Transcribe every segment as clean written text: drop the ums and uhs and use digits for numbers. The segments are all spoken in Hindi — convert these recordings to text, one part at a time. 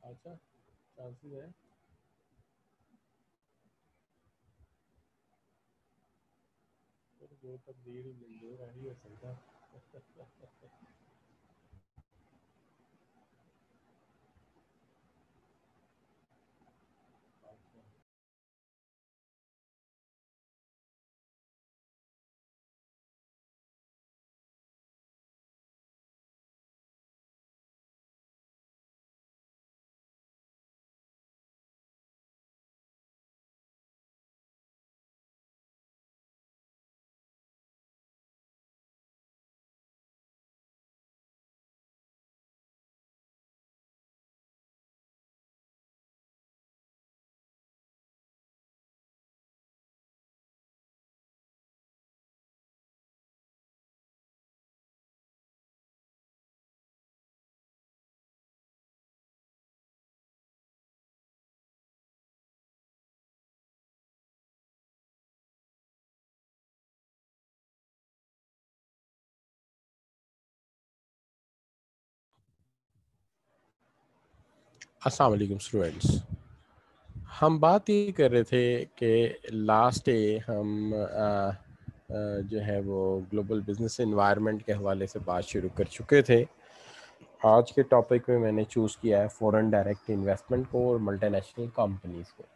अच्छा, चांसेस है। फिर जो तब्दील मंजूर नहीं हो सकता। अस्सलाम वालेकुम स्टूडेंट्स। हम बात ये कर रहे थे कि लास्ट डे हम जो है वो ग्लोबल बिजनेस एनवायरनमेंट के हवाले से बात शुरू कर चुके थे। आज के टॉपिक में मैंने चूज़ किया है फॉरेन डायरेक्ट इन्वेस्टमेंट को और मल्टीनेशनल कंपनीज़ को।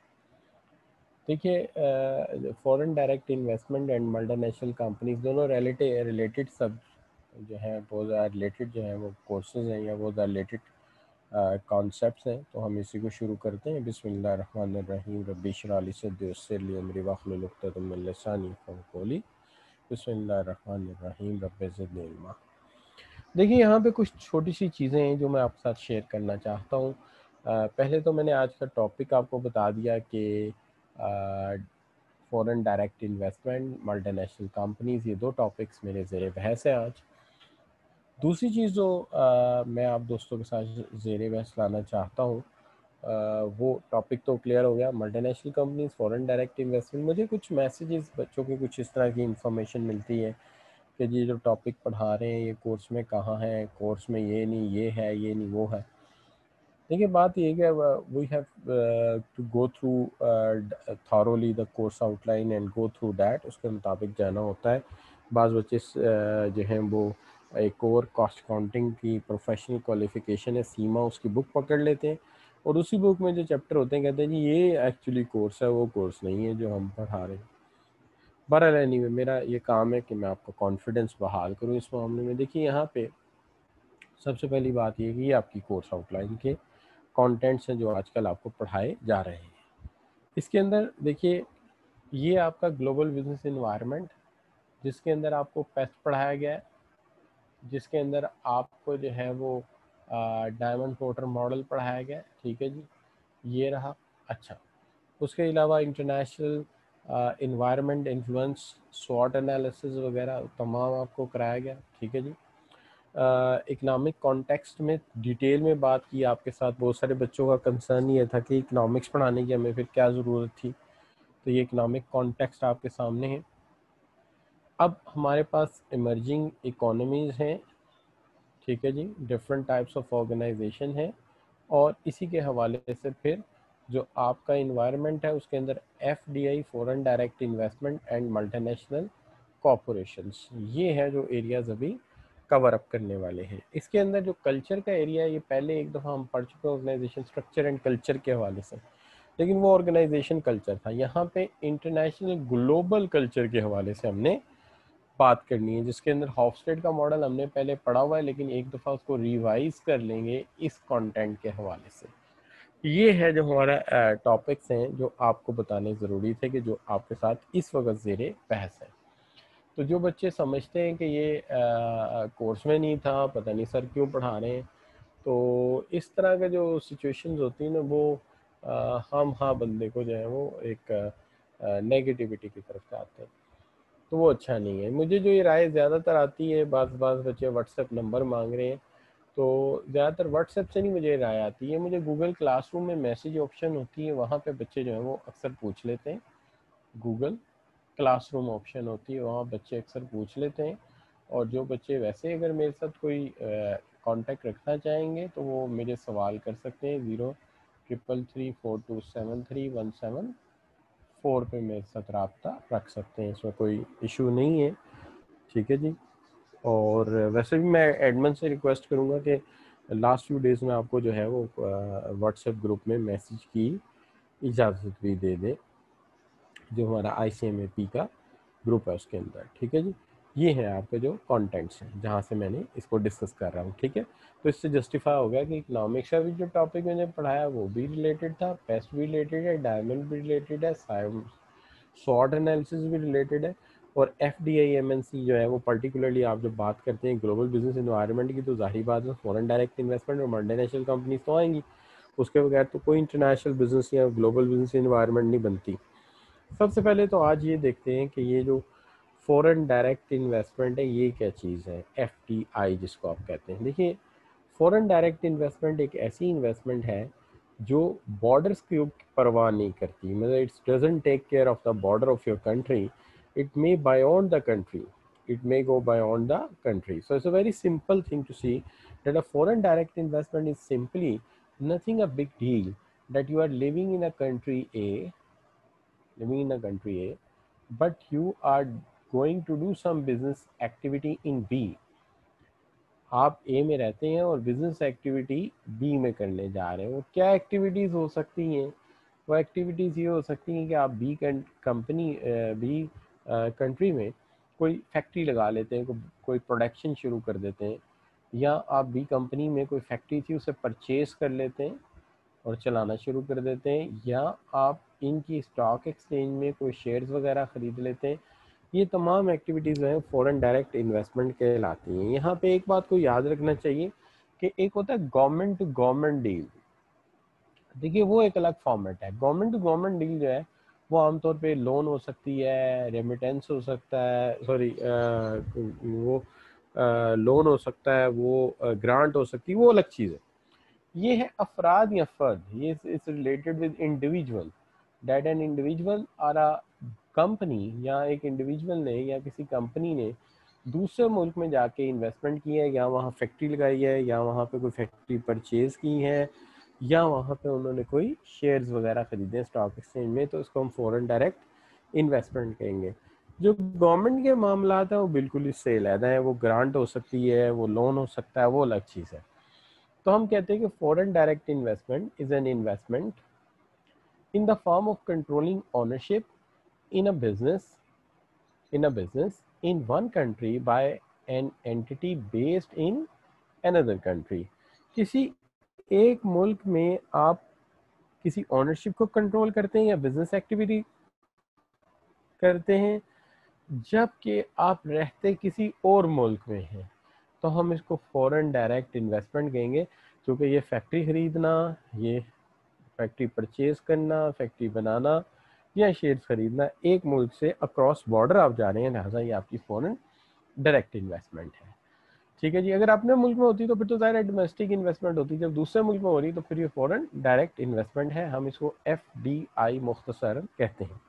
देखिए, foreign direct investment and multinational companies दोनों रिलेटेड सब जो है वो रिलेटेड जो है वो कोर्सेज हैं या वो रिलेटेड कॉन्सेप्ट्स हैं। तो हम इसी को शुरू करते हैं। बिस्मिल्लाहिर्रहमानिर्रहीम रब्बी इश्रह ली सदरी वयस्सिर ली अमरी वहलुल उक़दतम मिन लिसानी यफ़क़हू क़ौली। बिस्मिल्लाहिर्रहमानिर्रहीम रब्बि ज़िदनी इल्मा। देखिए, यहाँ पे कुछ छोटी सी चीज़ें हैं जो मैं आपके साथ शेयर करना चाहता हूँ। पहले तो मैंने आज का टॉपिक आपको बता दिया कि foreign direct investment, multinational companies, ये दो टॉपिक्स मेरे ज़ेरे बहस है आज। दूसरी चीज़ जो मैं आप दोस्तों के साथ ज़ेरे बहस लाना चाहता हूँ, वो टॉपिक तो क्लियर हो गया, multinational companies, foreign direct investment. मुझे कुछ मैसेजेस बच्चों की कुछ इस तरह की इंफॉर्मेशन मिलती है कि जी जो टॉपिक पढ़ा रहे हैं ये कोर्स में कहाँ है, कोर्स में ये नहीं, ये है, ये नहीं, वो है। देखिए, बात ये है कि we have to go through thoroughly the course outline and go through that, उसके मुताबिक जाना होता है। बाज़ बच्चे जो हैं वो एक और कॉस्ट अकाउंटिंग की प्रोफेशनल क्वालिफिकेशन है सीमा, उसकी बुक पकड़ लेते हैं और उसी बुक में जो चैप्टर होते हैं कहते हैं जी ये एक्चुअली कोर्स है, वो कोर्स नहीं है जो हम पढ़ा रहे हैं। बहरहाल एनीवे, मेरा ये काम है कि मैं आपका कॉन्फिडेंस बहाल करूँ इस मामले में। देखिए, यहाँ पे सबसे पहली बात ये कि ये आपकी कोर्स आउटलाइन के कंटेंट्स हैं जो आजकल आपको पढ़ाए जा रहे हैं। इसके अंदर देखिए, ये आपका ग्लोबल बिजनेस एनवायरनमेंट जिसके अंदर आपको पेस्ट पढ़ाया गया है, जिसके अंदर आपको जो है वो डायमंड पोर्टर मॉडल पढ़ाया गया है। ठीक है जी, ये रहा। अच्छा, उसके अलावा इंटरनेशनल इन्वायरमेंट इन्फ्लुएंस, स्वॉट एनालिसिस वगैरह तमाम आपको कराया गया। ठीक है जी। इकनॉमिक कॉन्टेक्स्ट में डिटेल में बात की आपके साथ। बहुत सारे बच्चों का कंसर्न ये था कि इकनॉमिक्स पढ़ाने की हमें फिर क्या ज़रूरत थी, तो ये इकनॉमिक कॉन्टेक्स्ट आपके सामने है। अब हमारे पास इमर्जिंग इकोनॉमीज़ हैं, ठीक है जी, डिफरेंट टाइप्स ऑफ ऑर्गेनाइजेशन है, और इसी के हवाले से फिर जो आपका इन्वायरमेंट है उसके अंदर FDI, foreign direct investment and multinational corporations, ये है जो एरियाज अभी कवर अप करने वाले हैं। इसके अंदर जो कल्चर का एरिया है ये पहले एक दफ़ा हम पढ़ चुके हैं ऑर्गेनाइजेशन स्ट्रक्चर एंड कल्चर के हवाले से, लेकिन वो ऑर्गेनाइजेशन कल्चर था। यहाँ पे इंटरनेशनल ग्लोबल कल्चर के हवाले से हमने बात करनी है, जिसके अंदर हॉफस्टेड का मॉडल हमने पहले पढ़ा हुआ है, लेकिन एक दफ़ा उसको रिवाइज कर लेंगे इस कंटेंट के हवाले से। ये है जो हमारा टॉपिक्स हैं जो आपको बताने ज़रूरी थे कि जो आपके साथ इस वक्त ज़ेरे बहस है। तो जो बच्चे समझते हैं कि ये कोर्स में नहीं था, पता नहीं सर क्यों पढ़ा रहे हैं, तो इस तरह का जो सिचुएशंस होती हैं ना, वो हम हाँ बंदे को जो है वो एक नेगेटिविटी की तरफ जाते हैं, तो वो अच्छा नहीं है। मुझे जो ये राय ज़्यादातर आती है, बाज़ बच्चे व्हाट्सएप नंबर मांग रहे हैं, तो ज़्यादातर व्हाट्सएप से नहीं मुझे राय आती है, मुझे गूगल क्लासरूम में मैसेज ऑप्शन होती है, वहाँ पे बच्चे जो हैं वो अक्सर पूछ लेते हैं। गूगल क्लासरूम ऑप्शन होती है, वहाँ बच्चे अक्सर पूछ लेते हैं। और जो बच्चे वैसे अगर मेरे साथ कोई कांटेक्ट रखना चाहेंगे तो वो मेरे सवाल कर सकते हैं। 033327317 पे मेरे साथ रब्ता रख सकते हैं, इसमें कोई इशू नहीं है। ठीक है जी। और वैसे भी मैं एडमिन से रिक्वेस्ट करूँगा कि लास्ट फ्यू डेज़ में आपको जो है वो व्हाट्सएप ग्रुप में मैसेज की इजाज़त भी दे दे, जो हमारा ICMAP का ग्रुप है उसके अंदर। ठीक है जी। ये है आपके जो कंटेंट्स हैं जहाँ से मैंने इसको डिस्कस कर रहा हूँ। ठीक है, तो इससे जस्टिफाई हो गया कि इकोनॉमिक्स का भी जो टॉपिक मैंने पढ़ाया वो भी रिलेटेड था, पेस्ट भी रिलेटेड है, डायमंड भी रिलेटेड है, शॉर्ट एनालिसिस भी रिलेटेड है, और FDI MNC जो है वो पर्टिकुलरली आप जब बात करते हैं ग्लोबल बिजनेस इन्वायरमेंट की तो जाहिर बात है फॉरेन डायरेक्ट इन्वेस्टमेंट और मल्टीनेशनल कंपनीज तो आएंगी, उसके बगैर तो कोई इंटरनेशनल बिजनेस या ग्लोबल बिजनेस इन्वायरमेंट नहीं बनती। सबसे पहले तो आज ये देखते हैं कि ये जो फॉरेन डायरेक्ट इन्वेस्टमेंट है ये क्या चीज़ है, FDI जिसको आप कहते हैं। देखिए, फॉरेन डायरेक्ट इन्वेस्टमेंट एक ऐसी इन्वेस्टमेंट है जो बॉर्डर्स की परवाह नहीं करती, मतलब it's doesn't take care of the border of your country, it may beyond the country, it may go beyond the country. So it's a very simple thing to see that a foreign direct investment is simply nothing a big deal, that you are living in a country A, but you are going to do some business activity in B. आप ए में रहते हैं और बिजनेस एक्टिविटी बी में करने जा रहे हैं। वो क्या एक्टिविटीज़ हो सकती हैं? वो एक्टिविटीज़ ये हो सकती हैं कि आप बी कंट्री में कोई फैक्ट्री लगा लेते हैं, कोई प्रोडक्शन शुरू कर देते हैं, या आप बी कंपनी में कोई फैक्ट्री थी उसे परचेज कर लेते हैं और चलाना शुरू कर देते हैं, या आप इनकी स्टॉक एक्सचेंज में कोई शेयर्स वगैरह ख़रीद लेते हैं। ये तमाम एक्टिविटीज़ जो हैं फॉरेन डायरेक्ट इन्वेस्टमेंट कहलाती हैं। यहाँ पे एक बात को याद रखना चाहिए कि एक होता है गवर्नमेंट टू गवर्नमेंट डील। देखिए, वो एक अलग फॉर्मेट है। गवर्नमेंट टू गवर्नमेंट डील जो है वो आमतौर पे लोन हो सकती है, रेमिटेंस हो सकता है, सॉरी वो लोन हो सकता है, वो ग्रांट हो सकती है, वो अलग चीज़ है। ये है अफराद या फर्द, ये is related with individual, that an individual और अ कंपनी, या एक इंडिविजुअल ने या किसी कंपनी ने दूसरे मुल्क में जाके इन्वेस्टमेंट की है, या वहाँ फैक्ट्री लगाई है, या वहाँ पे कोई फैक्ट्री परचेज की है, या वहाँ पे उन्होंने कोई शेयर्स वगैरह खरीदे हैं स्टॉक एक्सचेंज में, तो इसको हम फॉरेन डायरेक्ट इन्वेस्टमेंट कहेंगे। जो गवर्नमेंट के मामला है वो बिल्कुल इससे अलग है, वो ग्रांट हो सकती है, वो लोन हो सकता है, वो अलग चीज़ है। तो हम कहते हैं कि foreign direct investment is an investment in the form of controlling ownership in a business in one country by an entity based in another country। किसी एक मुल्क में आप किसी ओनरशिप को कंट्रोल करते हैं या बिजनेस एक्टिविटी करते हैं, जबकि आप रहते किसी और मुल्क में हैं, तो हम इसको फॉरेन डायरेक्ट इन्वेस्टमेंट कहेंगे। क्योंकि ये फैक्ट्री खरीदना, ये फैक्ट्री परचेज करना, फैक्ट्री बनाना या शेयर्स खरीदना, एक मुल्क से अक्रॉस बॉर्डर आप जा रहे हैं, लिहाजा ये आपकी फॉरेन डायरेक्ट इन्वेस्टमेंट है। ठीक है जी। अगर अपने मुल्क में होती तो फिर तो ज़ाहिर है डोमेस्टिक इन्वेस्टमेंट होती, जब दूसरे मुल्क में हो रही तो फिर ये फॉरेन डायरेक्ट इन्वेस्टमेंट है, हम इसको FDI मुख्तसरन कहते हैं।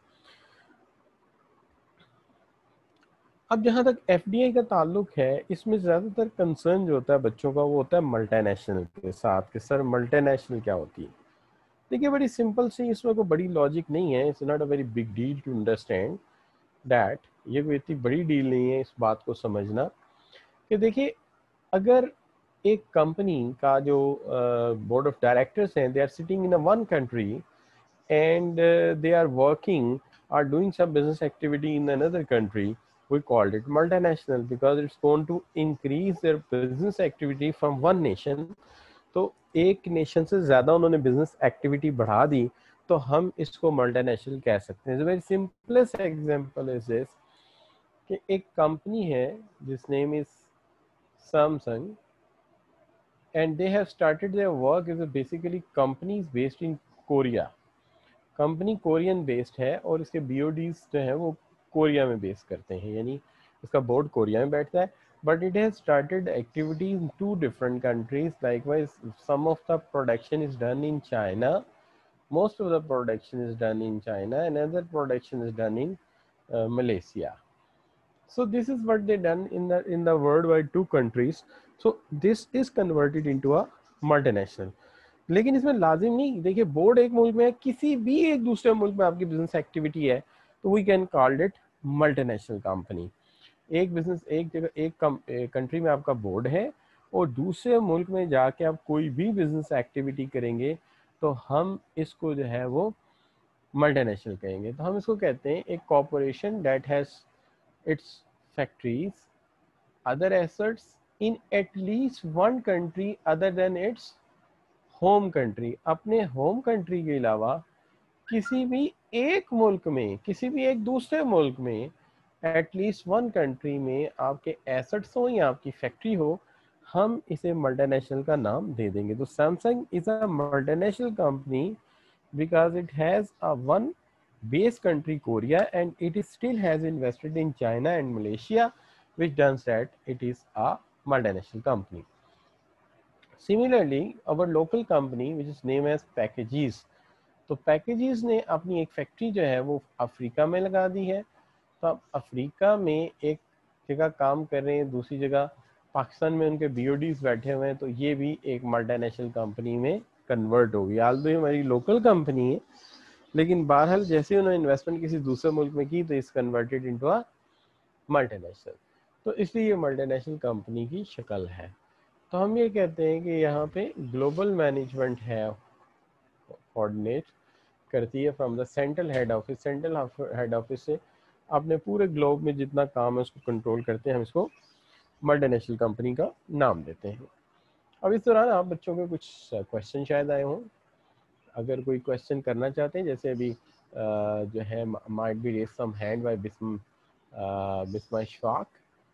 अब जहाँ तक FDI का ताल्लुक है, इसमें ज़्यादातर कंसर्न जो होता है बच्चों का वो होता है मल्टीनेशनल के साथ, कि सर मल्टीनेशनल क्या होती है। देखिए, बड़ी सिंपल सी, इसमें कोई बड़ी लॉजिक नहीं है, it's not a very big deal to understand that. ये कोई इतनी बड़ी डील नहीं है इस बात को समझना कि देखिए, अगर एक कंपनी का जो बोर्ड ऑफ डायरेक्टर्स हैं, they are sitting in a one country and they are working or doing some business activity in another country, we called it multinational because it's going to increase their business activity from one nation। तो एक नेशन से ज़्यादा उन्होंने बिजनेस एक्टिविटी बढ़ा दी, तो हम इसको मल्टीनेशनल कह सकते हैं। Very simplest example is this कि एक कंपनी है जिस name is Samsung, and they have started their work is basically companies based in Korea. Company Korean based है और इसके BODs जो है वो कोरिया में बेस करते हैं, यानी इसका बोर्ड कोरिया में बैठता है, but it has started activity in 2 different countries। Likewise, some of the production is done in China, most of the production is done in China, and other production is done in Malaysia। So this is what they done in the worldwide 2 countries. So this is converted into a multinational. लेकिन इसमें लाजिम नहीं, देखिए बोर्ड एक मुल्क में है, किसी भी एक दूसरे मुल्क में आपकी बिजनेस एक्टिविटी है तो we can called it multinational company. एक बिजनेस एक जगह एक कंट्री में आपका बोर्ड है और दूसरे मुल्क में जाके आप कोई भी बिजनेस एक्टिविटी करेंगे तो हम इसको जो है वो मल्टीनेशनल कहेंगे। तो हम इसको कहते हैं एक corporation that has its factories, other assets in at least one country other than its home country। अपने होम कंट्री के अलावा किसी भी एक मुल्क में, किसी भी एक दूसरे मुल्क में एटलीस्ट वन कंट्री में आपके एसेट्स हो या आपकी फैक्ट्री हो, हम इसे मल्टीनेशनल का नाम दे देंगे। तो Samsung is a multinational company because it has a one base country Korea and it is still has invested in China and Malaysia, which does that it is a multinational company. Similarly, our local company which is named as Packages, तो पैकेजेस ने अपनी एक फैक्ट्री जो है वो अफ्रीका में लगा दी है। तो अब अफ्रीका में एक जगह काम कर रहे हैं, दूसरी जगह पाकिस्तान में उनके बीओडीज बैठे हुए हैं, तो ये भी एक मल्टीनेशनल कंपनी में कन्वर्ट हो गई। आल्दो ये हमारी लोकल कंपनी है, लेकिन बहरहाल जैसे उन्होंने इन्वेस्टमेंट किसी दूसरे मुल्क में की तो इस कन्वर्टेड इनटू अ मल्टीनेशनल। तो इसलिए ये मल्टीनेशनल कंपनी की शक्ल है। तो हम ये कहते हैं कि यहाँ पे ग्लोबल मैनेजमेंट है, कोऑर्डिनेट करती है from the central head office. Central head office से अपने पूरे ग्लोब में जितना काम है उसको कंट्रोल करते हैं। हम इसको मल्टीनेशनल कंपनी का नाम देते हैं। अब इस दौरान आप बच्चों के कुछ क्वेश्चन शायद आए हों, अगर कोई क्वेश्चन करना चाहते हैं, जैसे अभी जो है might be raise some hand by Bisma Ishfaq,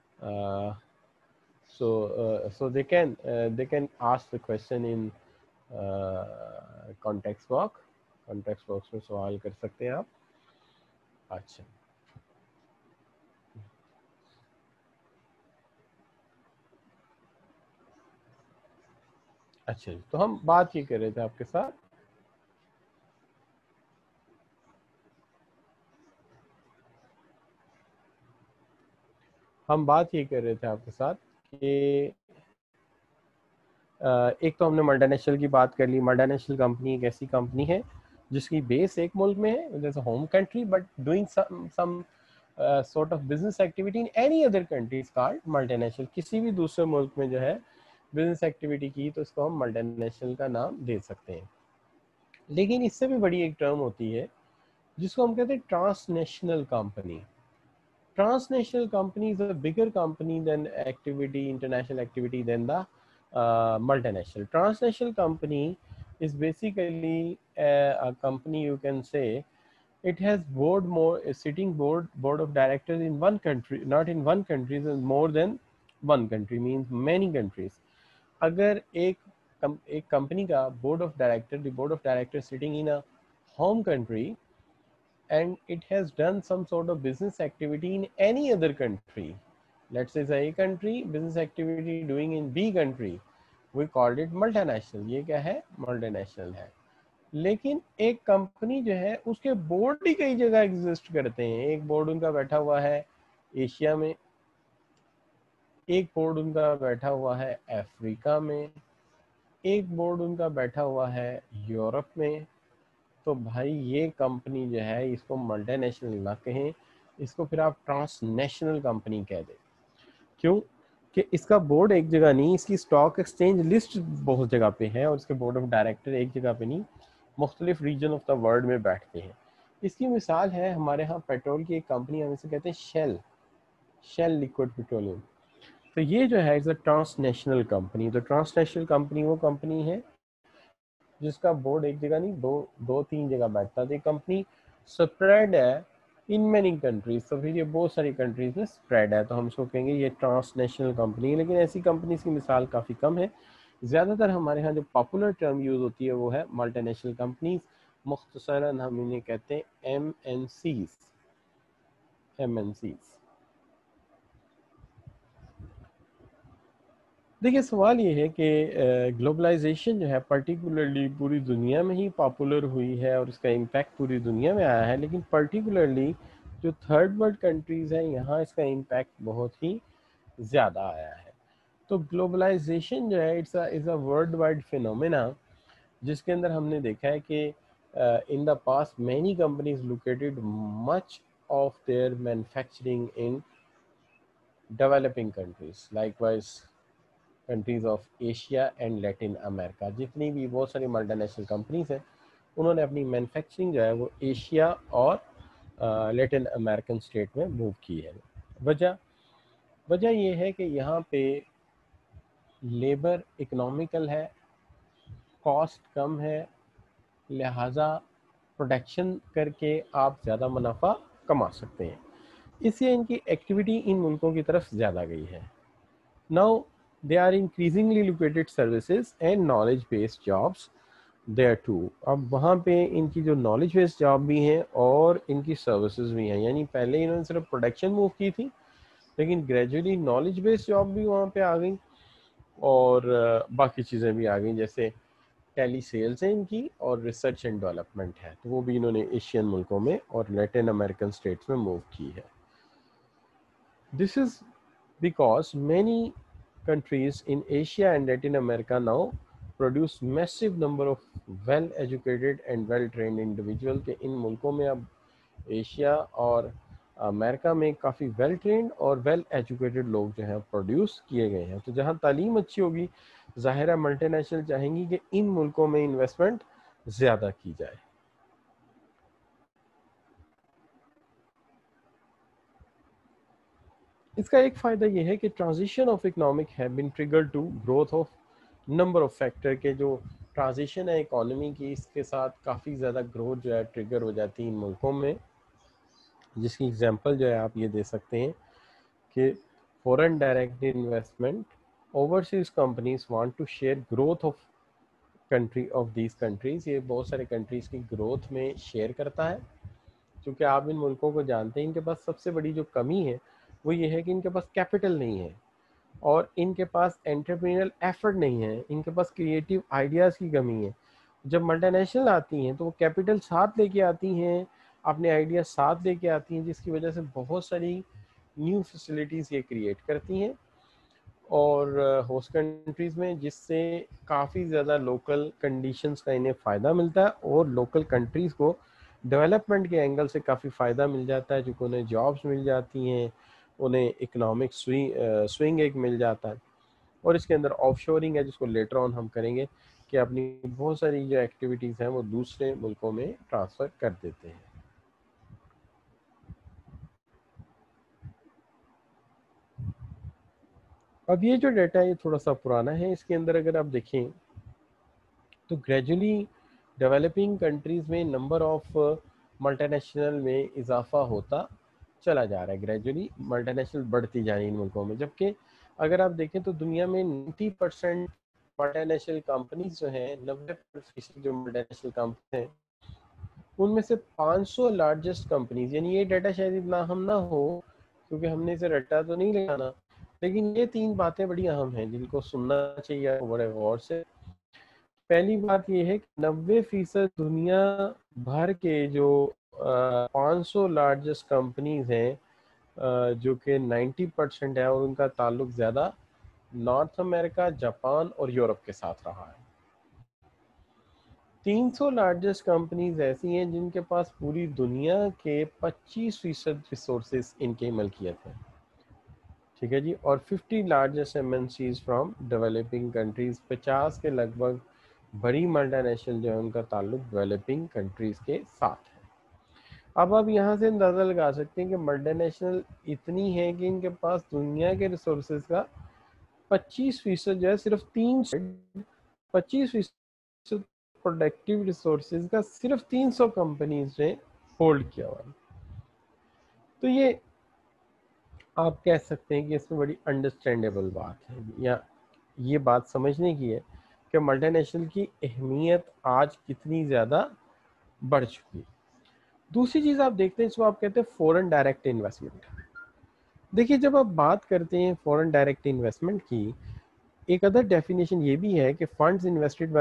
so they can ask the question in context box में सवाल कर सकते हैं आप। अच्छा, अच्छा तो हम बात ये कर रहे थे आपके साथ कि एक तो हमने मल्टीनेशनल की बात कर ली। मल्टीनेशनल कंपनी एक ऐसी कंपनी है जिसकी बेस एक मुल्क में है, जैसे home country, but doing some sort of business activity in any other country is called multinational। किसी भी दूसरे मुल्क में जो है बिजनेस एक्टिविटी की तो इसको हम मल्टीनेशनल का नाम दे सकते हैं। लेकिन इससे भी बड़ी एक टर्म होती है जिसको हम कहते हैं transnational company. Transnational company is a bigger company than activity, international activity than the multinational. Transnational company is basically a company, you can say, it has a sitting board of directors in one country, not in one country, it's more than one country, means many countries। अगर एक कंपनी का board of director sitting in a home country and it has done some sort of business activity in any other country, let's say A country business activity doing in B country, we called it multinational। ये क्या है? मल्टीनेशनल है। लेकिन एक कंपनी जो है उसके बोर्ड ही कई जगह एग्जिस्ट करते हैं। एक बोर्ड उनका बैठा हुआ है एशिया में, एक बोर्ड उनका बैठा हुआ है अफ्रीका में, एक बोर्ड उनका बैठा हुआ है यूरोप में। तो भाई ये कंपनी जो है इसको मल्टीनेशनल ना कहें, इसको फिर आप ट्रांसनेशनल कंपनी कह दें। क्यों? कि इसका बोर्ड एक जगह नहीं, इसकी स्टॉक एक्सचेंज लिस्ट बहुत जगह पे है और इसके बोर्ड ऑफ डायरेक्टर एक जगह पे नहीं, मुख्तलिफ रीजन ऑफ द वर्ल्ड में बैठते हैं। इसकी मिसाल है हमारे यहाँ पेट्रोल की एक कंपनी, हम इसे कहते हैं शेल लिक्विड पेट्रोलियम। तो ये जो है इज अ ट्रांसनेशनल कंपनी। तो ट्रांसनेशनल कंपनी वो कंपनी है जिसका बोर्ड एक जगह नहीं, दो तीन जगह बैठता है। तो कंपनी स्प्रेड है इन मेनी कंट्रीज, तो फिर ये बहुत सारी कंट्रीज में स्प्रेड है, तो हम इसको कहेंगे ये ट्रांसनेशनल कंपनी है। लेकिन ऐसी कंपनीज की मिसाल काफ़ी कम है। ज़्यादातर हमारे यहाँ जो पॉपुलर टर्म यूज़ होती है वो है मल्टीनेशनल कंपनीज, मुख्तसरन हम इन्हें कहते हैं MNCs। देखिए सवाल ये है कि ग्लोबलाइजेशन जो है पर्टिकुलरली पूरी दुनिया में ही पॉपुलर हुई है और इसका इम्पैक्ट पूरी दुनिया में आया है, लेकिन पर्टिकुलरली जो थर्ड वर्ल्ड कंट्रीज़ हैं यहाँ इसका इम्पैक्ट बहुत ही ज़्यादा आया है। तो ग्लोबलाइजेशन जो है is a world wide phenomena, जिसके अंदर हमने देखा है कि in the past many companies located much of their manufacturing in developing countries, likewise countries of Asia and Latin America. जितनी भी बहुत सारी मल्टीनेशनल कंपनीज हैं उन्होंने अपनी मैन्युफैक्चरिंग जो है वो एशिया और लैटिन अमेरिकन स्टेट में मूव की है। वजह वजह ये है कि यहाँ पे लेबर इकोनॉमिकल है, कॉस्ट कम है, लिहाजा प्रोडक्शन करके आप ज़्यादा मुनाफा कमा सकते हैं। इससे इनकी एक्टिविटी इन मुल्कों की तरफ ज़्यादा गई है। Now they are increasingly located services and knowledge based jobs there too. अब वहाँ पे इनकी जो नॉलेज बेस्ड जॉब भी हैं और इनकी सर्विसेज भी हैं, यानी पहले इन्होंने सिर्फ प्रोडक्शन मूव की थी, लेकिन ग्रेजुअली नॉलेज बेस्ड जॉब भी वहाँ पे आ गई और बाकी चीज़ें भी आ गई, जैसे टेली सेल्स है इनकी और रिसर्च एंड डेवलपमेंट है, तो वो भी इन्होंने एशियन मुल्कों में और लैटिन अमेरिकन स्टेट्स में मूव की है। This is because many countries in Asia and Latin America now produce massive number of well educated and well trained individual के इन मुल्कों में अब एशिया और अमेरिका में काफ़ी वेल ट्रेंड और वेल एजुकेटेड लोग जो हैं प्रोड्यूस किए गए हैं। तो जहाँ तालीम अच्छी होगी ज़ाहिर है मल्टीनेशनल चाहेंगी कि इन मुल्कों में इन्वेस्टमेंट ज़्यादा की जाए। इसका एक फ़ायदा ये है कि transition of economic have been trigger to growth of number of factor के जो ट्रांजिशन है इकोनॉमी की, इसके साथ काफ़ी ज़्यादा ग्रोथ जो है ट्रिगर हो जाती है इन मुल्कों में, जिसकी एग्जांपल जो है आप ये दे सकते हैं कि foreign direct investment, overseas companies want to share growth of country of these countries, ये बहुत सारे कंट्रीज़ की ग्रोथ में शेयर करता है। क्योंकि आप इन मुल्कों को जानते हैं इनके पास सबसे बड़ी जो कमी है वो ये है कि इनके पास कैपिटल नहीं है और इनके पास एंटरप्रेन्योरल एफर्ट नहीं है, इनके पास क्रिएटिव आइडियाज़ की कमी है। जब मल्टीनेशनल आती हैं तो वो कैपिटल साथ लेके आती हैं, अपने आइडिया साथ लेके आती हैं, जिसकी वजह से बहुत सारी न्यू फैसिलिटीज़ ये क्रिएट करती हैं और होस्ट कंट्रीज़ में, जिससे काफ़ी ज़्यादा लोकल कंडीशंस का इन्हें फ़ायदा मिलता है और लोकल कंट्रीज़ को डेवलपमेंट के एंगल से काफ़ी फ़ायदा मिल जाता है, क्योंकि उन्हें जॉब्स मिल जाती हैं, उन्हें इकोनॉमिक स्विंग एक मिल जाता है। और इसके अंदर ऑफशोरिंग है, जिसको लेटर ऑन हम करेंगे कि अपनी बहुत सारी जो एक्टिविटीज़ हैं वो दूसरे मुल्कों में ट्रांसफ़र कर देते हैं। अब ये जो डाटा है ये थोड़ा सा पुराना है, इसके अंदर अगर आप देखें तो ग्रेजुअली डेवलपिंग कंट्रीज़ में नंबर ऑफ मल्टीनेशनल में इजाफा होता चला जा रहा है, ग्रेजुअली मल्टीनेशनल बढ़ती जा रही है इन मुल्कों में। जबकि अगर आप देखें तो दुनिया में 90% मल्टीनेशनल कंपनीज जो हैं, 90% जो मल्टीनेशनल कंपनी हैं उनमें से 500 लार्जेस्ट कंपनीज, यानी ये डाटा शायद इतना अहम ना हो क्योंकि हमने इसे रट्टा तो नहीं लगाना, लेकिन ये 3 बातें बड़ी अहम हैं जिनको सुनना चाहिए बड़े गौर से। पहली बात ये है कि 90% दुनिया भर के जो 500 लार्जेस्ट कंपनीज हैं, जो कि 90% है और उनका ताल्लुक ज़्यादा नॉर्थ अमेरिका, जापान और यूरोप के साथ रहा है। 300 लार्जेस्ट कंपनीज ऐसी हैं जिनके पास पूरी दुनिया के 25% रिसोर्सेज इनके मलकियत है, ठीक है जी। और 50 largest MNCs from developing countries, 50 के लगभग बड़ी मल्टीनेशनल जो है उनका ताल्लुक डेवलपिंग कंट्रीज के साथ है। अब आप यहाँ से अंदाज़ा लगा सकते हैं कि मल्टीनेशनल इतनी है कि इनके पास दुनिया के रिसोर्सेज का 25% जो है सिर्फ 25% प्रोडक्टिव रिसोर्सेज का सिर्फ 300 कंपनीज ने होल्ड किया हुआ है। तो ये आप कह सकते हैं कि इसमें बड़ी अंडरस्टैंडेबल बात है, या ये बात समझने की है कि मल्टीनेशनल की अहमियत आज कितनी ज़्यादा बढ़ चुकी है। दूसरी चीज़ आप देखते हैं इसको आप कहते हैं फॉरेन डायरेक्ट इन्वेस्टमेंट। देखिए जब आप बात करते हैं फॉरेन डायरेक्ट इन्वेस्टमेंट की, एक अदर डेफिनेशन ये भी है कि funds invested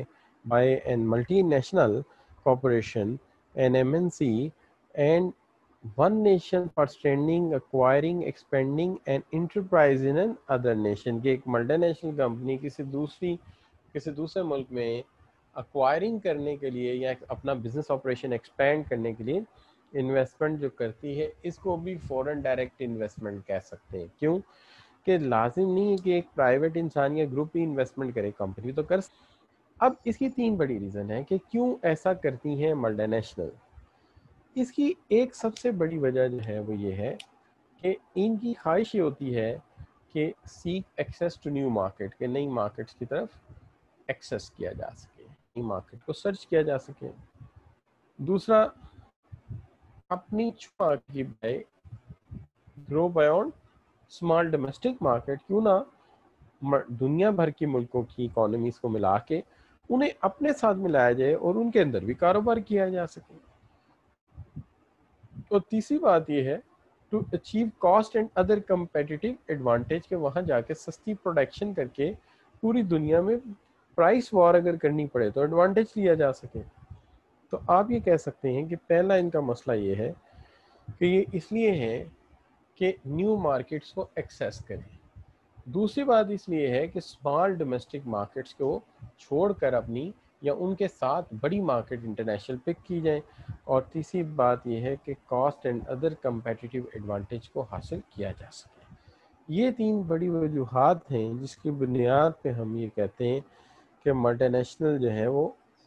by an multinational corporation, an MNC and one nation for standing acquiring expending and enterprise in an other nation, की एक मल्टीनेशनल कंपनी किसी दूसरे मुल्क में अक्वायरिंग करने के लिए या अपना बिजनेस ऑपरेशन एक्सपेंड करने के लिए इन्वेस्टमेंट जो करती है, इसको भी फॉरेन डायरेक्ट इन्वेस्टमेंट कह सकते हैं। क्यों कि लाजिम नहीं है कि एक प्राइवेट इंसान या ग्रुप ही इन्वेस्टमेंट करे, कंपनी तो कर। अब इसकी तीन बड़ी रीज़न है कि क्यों ऐसा करती हैं मल्टीनेशनल। इसकी एक सबसे बड़ी वजह जो है वो ये है कि इनकी ख्वाहिश ये होती है कि seek access to new market, के नई मार्केट्स की तरफ एक्सेस किया जा सके, नई मार्केट को सर्च किया जा सके। दूसरा, अपनी की बजाय grow beyond small domestic market, क्यों ना दुनिया भर के मुल्कों की इकोनॉमीज को मिला के उन्हें अपने साथ मिलाया जाए और उनके अंदर भी कारोबार किया जा सके। और तीसरी बात यह है to achieve cost and other competitive advantage, के वहां जाके सस्ती प्रोडक्शन करके पूरी दुनिया में प्राइस वॉर अगर करनी पड़े तो एडवांटेज लिया जा सके। तो आप ये कह सकते हैं कि पहला इनका मसला ये है कि ये इसलिए है कि न्यू मार्केट्स को एक्सेस करें। दूसरी बात इसलिए है कि स्मॉल डोमेस्टिक मार्केट्स को छोड़कर अपनी या उनके साथ बड़ी मार्केट इंटरनेशनल पिक की जाए। और तीसरी बात यह है कि cost and other competitive advantage को हासिल किया जा सके। ये तीन बड़ी वजूहात हैं जिसकी बुनियाद पे हम ये कहते हैं कि मल्टीनेशनल जो है वो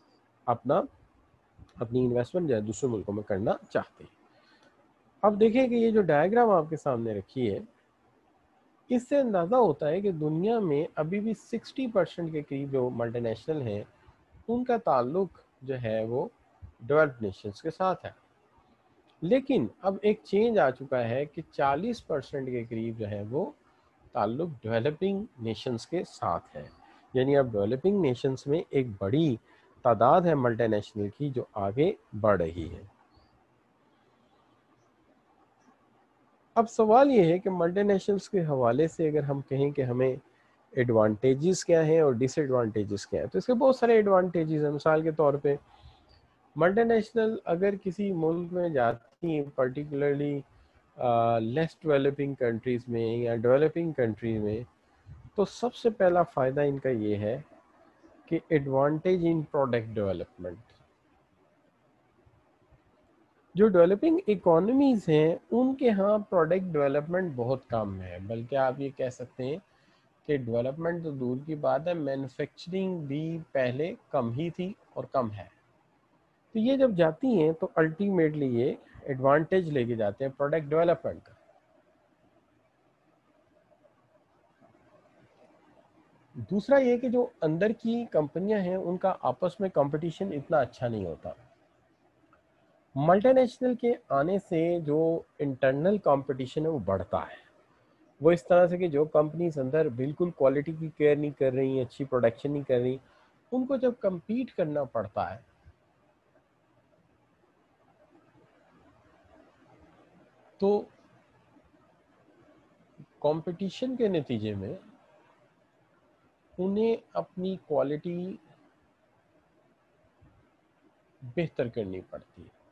अपनी इन्वेस्टमेंट जो है दूसरे मुल्कों में करना चाहते हैं। अब देखें कि ये जो डायग्राम आपके सामने रखी है, इससे अंदाज़ा होता है कि दुनिया में अभी भी 60% के करीब जो मल्टीनेशनल हैं उनका ताल्लुक जो है वो डेवलप्ड नेशंस के साथ है। लेकिन अब एक चेंज आ चुका है कि 40% के करीब जो है वो ताल्लुक डेवलपिंग नेशंस के साथ है। यानी अब डेवलपिंग नेशंस में एक बड़ी तादाद है मल्टीनेशनल की जो आगे बढ़ रही है। अब सवाल ये है कि मल्टीनेशनल्स के हवाले से अगर हम कहें कि हमें एडवांटेजेस क्या हैं और डिसएडवांटेजेस क्या हैं, तो इसके बहुत सारे एडवांटेजेस हैं। मिसाल के तौर पे मल्टीनेशनल अगर किसी मुल्क में जाती हैं, पर्टिकुलरली लेस डेवलपिंग कंट्रीज़ में या डेवलपिंग कंट्रीज़ में, तो सबसे पहला फ़ायदा इनका ये है कि एडवांटेज इन प्रोडक्ट डेवलपमेंट। जो डेवलपिंग इकोनॉमीज़ हैं उनके यहाँ प्रोडक्ट डेवलपमेंट बहुत कम है, बल्कि आप ये कह सकते हैं कि डेवलपमेंट तो दूर की बात है, मैन्युफैक्चरिंग भी पहले कम ही थी और कम है। तो ये जब जाती हैं तो अल्टीमेटली ये एडवांटेज लेके जाते हैं प्रोडक्ट डेवलपमेंट का। दूसरा ये कि जो अंदर की कंपनियां हैं उनका आपस में कंपटीशन इतना अच्छा नहीं होता। मल्टीनेशनल के आने से जो इंटरनल कंपटीशन है वो बढ़ता है। वो इस तरह से कि जो कंपनीज अंदर बिल्कुल क्वालिटी की केयर नहीं कर रही, अच्छी प्रोडक्शन नहीं कर रही, उनको जब compete करना पड़ता है तो कंपटीशन के नतीजे में उन्हें अपनी क्वालिटी बेहतर करनी पड़ती है।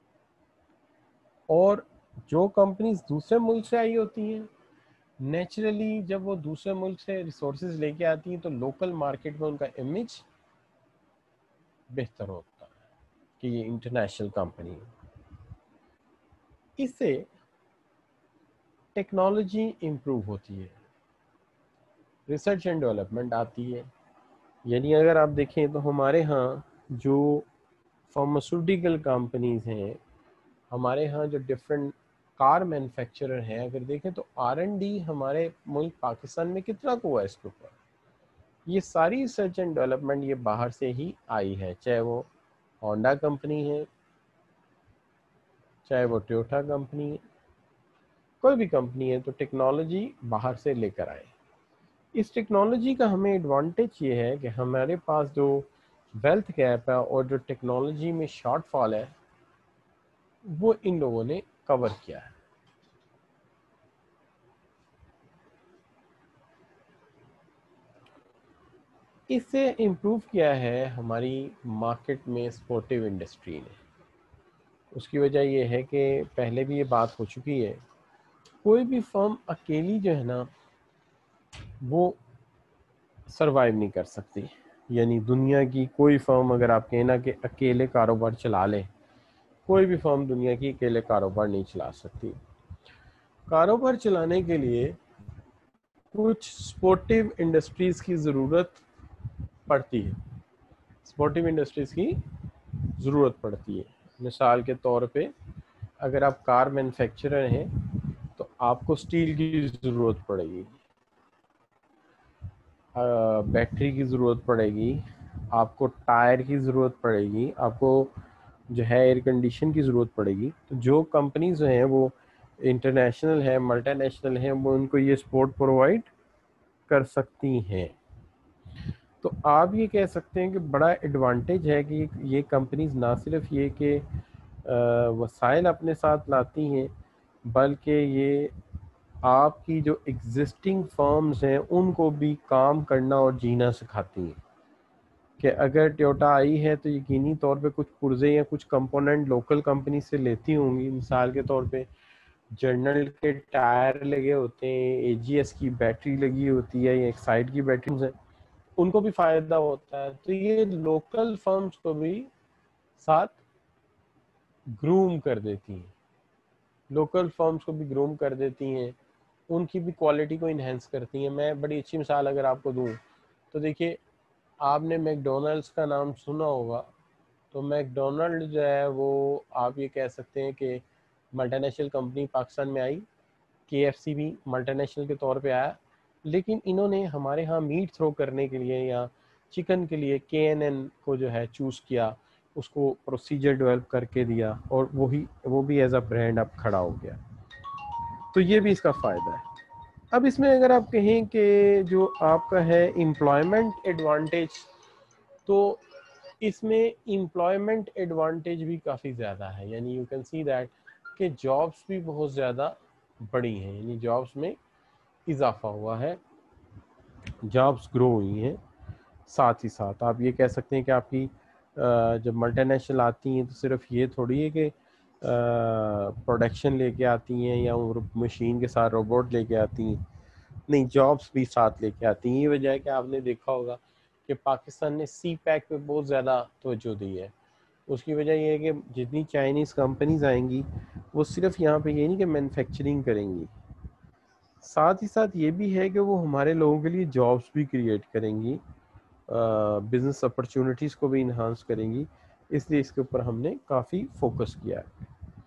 और जो कंपनीज दूसरे मुल्क से आई होती हैं, नेचुरली जब वो दूसरे मुल्क से रिसोर्सेज लेके आती हैं तो लोकल मार्केट में उनका इमेज बेहतर होता है कि ये इंटरनेशनल कंपनी है। इससे टेक्नोलॉजी इम्प्रूव होती है, रिसर्च एंड डेवलपमेंट आती है। यानी अगर आप देखें तो हमारे यहाँ जो फार्मास्यूटिकल कंपनीज हैं, हमारे यहाँ जो डिफरेंट कार मैन्युफैक्चरर हैं, अगर देखें तो R&D हमारे मुल्क पाकिस्तान में कितना को हुआ इसके ऊपर। ये सारी रिसर्च एंड डेवलपमेंट ये बाहर से ही आई है, चाहे वो होंडा कंपनी है, चाहे वो टोयोटा कंपनी है, कोई भी कंपनी है, तो टेक्नोलॉजी बाहर से लेकर आए। इस टेक्नोलॉजी का हमें एडवांटेज ये है कि हमारे पास जो वेल्थ गैप है और जो टेक्नोलॉजी में शॉर्टफॉल है वो इन लोगों ने कवर किया है। इससे इम्प्रूव किया है हमारी मार्केट में स्पोर्टिव इंडस्ट्री ने। उसकी वजह ये है कि पहले भी ये बात हो चुकी है, कोई भी फर्म अकेली जो है ना वो सरवाइव नहीं कर सकती। यानी दुनिया की कोई फर्म अगर आप कहना कि अकेले कारोबार चला ले, कोई भी फर्म दुनिया की अकेले कारोबार नहीं चला सकती। कारोबार चलाने के लिए कुछ स्पोर्टिव इंडस्ट्रीज की ज़रूरत पड़ती है, स्पोर्टिव इंडस्ट्रीज की ज़रूरत पड़ती है। मिसाल के तौर पे अगर आप कार मैन्युफैक्चरर हैं तो आपको स्टील की ज़रूरत पड़ेगी, बैटरी की ज़रूरत पड़ेगी, आपको टायर की ज़रूरत पड़ेगी, आपको जो है एयर कंडीशन की ज़रूरत पड़ेगी। तो जो कंपनीज हैं वो इंटरनेशनल है, मल्टीनेशनल हैं, वो उनको ये सपोर्ट प्रोवाइड कर सकती हैं। तो आप ये कह सकते हैं कि बड़ा एडवांटेज है कि ये कंपनीज ना सिर्फ ये कि वसाइल अपने साथ लाती हैं, बल्कि ये आपकी जो एग्जिस्टिंग फर्म्स हैं उनको भी काम करना और जीना सिखाती हैं। कि अगर टोयोटा आई है तो यकीनी तौर पे कुछ पुर्जे या कुछ कंपोनेंट लोकल कंपनी से लेती होंगी। मिसाल के तौर पे जनरल के टायर लगे होते हैं, एजीएस की बैटरी लगी होती है या एक्साइड की बैटरीज हैं, उनको भी फ़ायदा होता है। तो ये लोकल फर्म्स को भी साथ ग्रूम कर देती हैं, लोकल फर्म्स को भी ग्रूम कर देती हैं, उनकी भी क्वालिटी को इन्हेंस करती हैं। मैं बड़ी अच्छी मिसाल अगर आपको दूं तो देखिए, आपने मैकडोनल्ड्स का नाम सुना होगा। तो मैकडोनल्ड जो है वो आप ये कह सकते हैं कि मल्टीनेशनल कंपनी पाकिस्तान में आई, केएफसी भी मल्टीनेशनल के तौर पे आया, लेकिन इन्होंने हमारे यहाँ मीट थ्रो करने के लिए या चिकन के लिए केएनएन को जो है चूज़ किया, उसको प्रोसीजर डेवलप करके दिया और वो भी एज अ ब्रांड अब खड़ा हो गया। तो ये भी इसका फ़ायदा है। अब इसमें अगर आप कहें कि जो आपका है एम्प्लॉयमेंट एडवांटेज, तो इसमें एम्प्लॉयमेंट एडवांटेज भी काफ़ी ज़्यादा है। यानी यू कैन सी दैट कि जॉब्स भी बहुत ज़्यादा बड़ी हैं, यानी जॉब्स में इजाफा हुआ है, जॉब्स ग्रो हुई हैं। साथ ही साथ आप ये कह सकते हैं कि आपकी जब मल्टीनेशनल आती हैं तो सिर्फ ये थोड़ी है कि प्रोडक्शन लेके आती हैं या मशीन के साथ रोबोट लेके आती हैं, नहीं, जॉब्स भी साथ लेके आती हैं। ये वजह है कि आपने देखा होगा कि पाकिस्तान ने सी पैक पे बहुत ज़्यादा तवज्जो दी है। उसकी वजह ये है कि जितनी चाइनीज़ कंपनीज आएंगी वो सिर्फ यहाँ पे ये नहीं कि मैन्युफैक्चरिंग करेंगी, साथ ही साथ ये भी है कि वो हमारे लोगों के लिए जॉब्स भी क्रिएट करेंगी, बिजनेस अपॉर्चुनिटीज़ को भी इन्हांस करेंगी। इसलिए इसके ऊपर हमने काफ़ी फोकस किया है।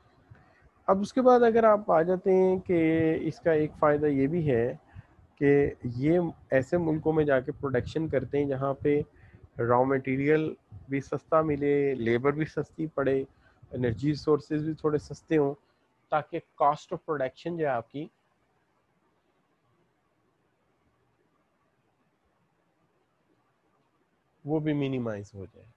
अब उसके बाद अगर आप आ जाते हैं कि इसका एक फ़ायदा ये भी है कि ये ऐसे मुल्कों में जाके प्रोडक्शन करते हैं जहाँ पे रॉ मटेरियल भी सस्ता मिले, लेबर भी सस्ती पड़े, एनर्जी सोर्सेज भी थोड़े सस्ते हों, ताकि कॉस्ट ऑफ प्रोडक्शन जो है आपकी वो भी मिनिमाइज हो जाए।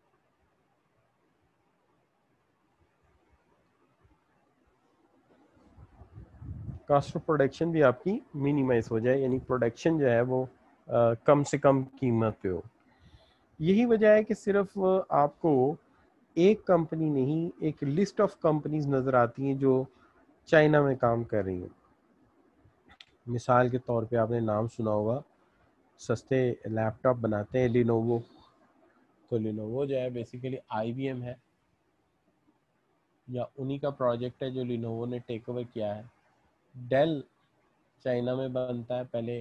कॉस्ट ऑफ प्रोडक्शन भी आपकी मिनिमाइज हो जाए, यानी प्रोडक्शन जो है वो कम से कम कीमत पे हो। यही वजह है कि सिर्फ आपको एक कंपनी नहीं, एक लिस्ट ऑफ कंपनीज नज़र आती हैं जो चाइना में काम कर रही हैं। मिसाल के तौर पे आपने नाम सुना होगा, सस्ते लैपटॉप बनाते हैं लिनोवो। तो लिनोवो जो है बेसिकली आईबीएम है, या उन्हीं का प्रोजेक्ट है जो लिनोवो ने टेक ओवर किया है। डेल चाइना में बनता है, पहले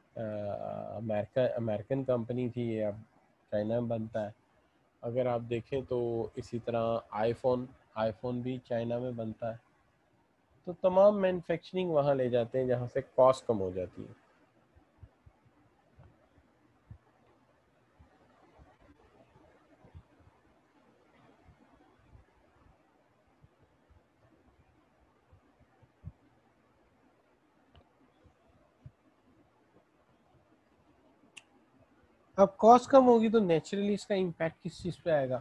अमेरिकन कंपनी थी, ये अब चाइना में बनता है। अगर आप देखें तो इसी तरह आईफोन भी चाइना में बनता है। तो तमाम मैन्युफैक्चरिंग वहाँ ले जाते हैं जहाँ से कॉस्ट कम हो जाती है। अब कॉस्ट कम होगी तो नेचुरली इसका इम्पैक्ट किस चीज़ पे आएगा?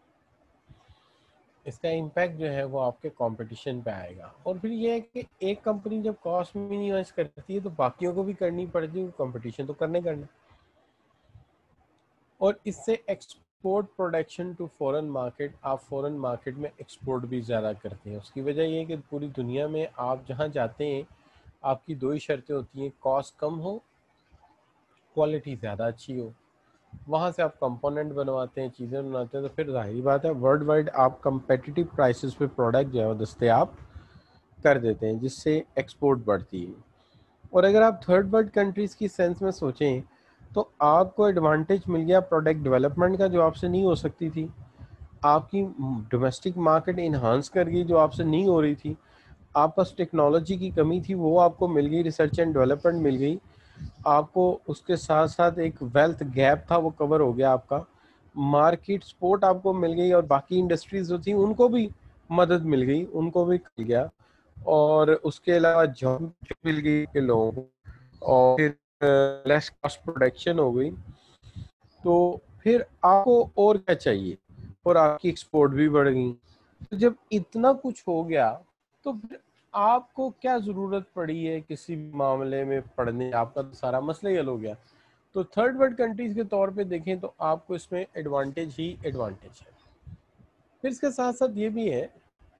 इसका इम्पैक्ट जो है वो आपके कंपटीशन पे आएगा। और फिर ये है कि एक कंपनी जब कॉस्ट मिनिमाइज करती है तो बाकियों को भी करनी पड़ती है, कंपटीशन तो करने करना। और इससे export production to foreign market, आप फॉरेन मार्केट में एक्सपोर्ट भी ज़्यादा करते हैं। उसकी वजह ये है कि पूरी दुनिया में आप जहाँ जाते हैं आपकी दो ही शर्तें होती हैं, कॉस्ट कम हो, क्वालिटी ज़्यादा अच्छी हो। वहाँ से आप कंपोनेंट बनवाते हैं, चीज़ें बनाते हैं, तो फिर जाहिर बात है वर्ल्ड वाइड आप कंपेटिटिव प्राइसेस पे प्रोडक्ट जो है वो दस्तयाब कर देते हैं, जिससे एक्सपोर्ट बढ़ती है। और अगर आप थर्ड वर्ल्ड कंट्रीज़ की सेंस में सोचें तो आपको एडवांटेज मिल गया प्रोडक्ट डेवलपमेंट का, जो आपसे नहीं हो सकती थी। आपकी डोमेस्टिक मार्केट इन्हांस कर गई, जो आपसे नहीं हो रही थी। आप पास टेक्नोलॉजी की कमी थी, वो आपको मिल गई, रिसर्च एंड डेवलपमेंट मिल गई आपको। उसके साथ साथ एक वेल्थ गैप था, वो कवर हो गया आपका। मार्केट सपोर्ट आपको मिल गई, और बाकी इंडस्ट्रीज जो थी उनको भी मदद मिल गई, उनको भी मिल गया। और उसके अलावा जॉब मिल गई के लोगों को, और फिर लेस कॉस्ट प्रोडक्शन हो गई। तो फिर आपको और क्या चाहिए, और आपकी एक्सपोर्ट भी बढ़ गई। तो जब इतना कुछ हो गया तो फिर आपको क्या ज़रूरत पड़ी है किसी भी मामले में पढ़ने, आपका तो सारा मसला ही हल हो गया। तो थर्ड वर्ल्ड कंट्रीज़ के तौर पे देखें तो आपको इसमें एडवांटेज ही एडवांटेज है। फिर इसके साथ साथ ये भी है,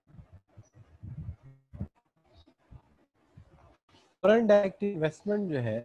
फॉरेन डायरेक्ट इन्वेस्टमेंट जो है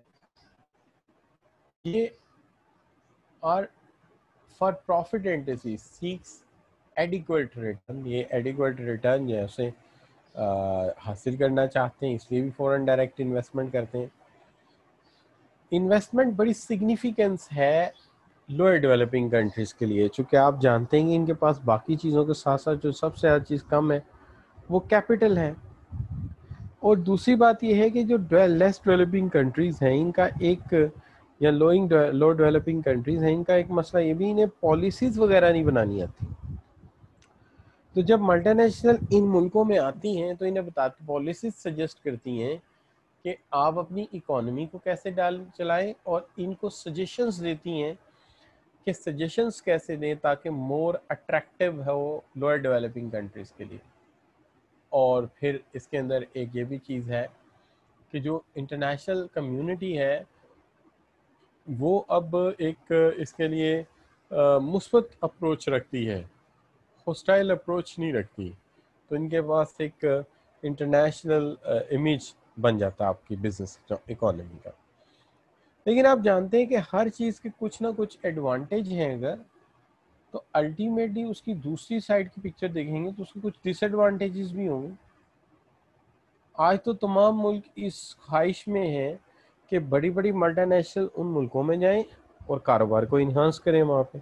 ये are for profit entity seeks adequate return, ये एडिक्वेट रिटर्न जैसे हासिल करना चाहते हैं, इसलिए भी फॉरेन डायरेक्ट इन्वेस्टमेंट करते हैं। इन्वेस्टमेंट बड़ी सिग्निफिकेंस है लोअर डेवलपिंग कंट्रीज़ के लिए, चूँकि आप जानते हैं कि इनके पास बाकी चीज़ों के साथ साथ जो सबसे ज़्यादा चीज़ कम है वो कैपिटल है। और दूसरी बात यह है कि जो लेस डेवलपिंग कंट्रीज़ हैं इनका एक, या लो डेवलपिंग कंट्रीज़ हैं, इनका एक मसला ये भी, इन्हें पॉलिसीज़ वगैरह नहीं बनानी आती। तो जब मल्टीनेशनल इन मुल्कों में आती हैं तो इन्हें बताती, पॉलिसीज सजेस्ट करती हैं कि आप अपनी इकोनॉमी को कैसे चलाएं, और इनको सजेशंस देती हैं कि सजेशंस कैसे दें ताकि मोर अट्रैक्टिव हो लोअर डेवलपिंग कंट्रीज़ के लिए। और फिर इसके अंदर एक ये भी चीज़ है कि जो इंटरनेशनल कम्युनिटी है वो अब एक इसके लिए मुस्बत अप्रोच रखती है, हॉस्टाइल अप्रोच नहीं रखती। तो इनके पास एक इंटरनेशनल इमेज बन जाता है आपकी बिजनेस इकोनॉमी का। लेकिन आप जानते हैं कि हर चीज़ के कुछ ना कुछ एडवांटेज हैं, अगर तो अल्टीमेटली उसकी दूसरी साइड की पिक्चर देखेंगे तो उसके कुछ डिसएडवांटेजेस भी होंगे। आज तो तमाम मुल्क इस ख्वाहिश में हैं कि बड़ी बड़ी मल्टीनेशनल उन मुल्कों में जाएं और कारोबार को इन्हांस करें वहाँ पे।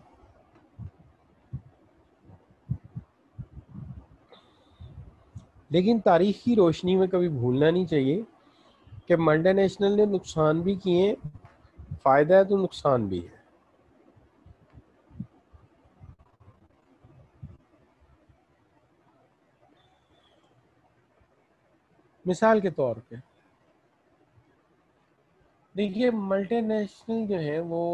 लेकिन तारीख की रोशनी में कभी भूलना नहीं चाहिए कि मल्टीनेशनल ने नुकसान भी किए, फ़ायदा है तो नुकसान भी है। मिसाल के तौर पे देखिए, मल्टीनेशनल जो है वो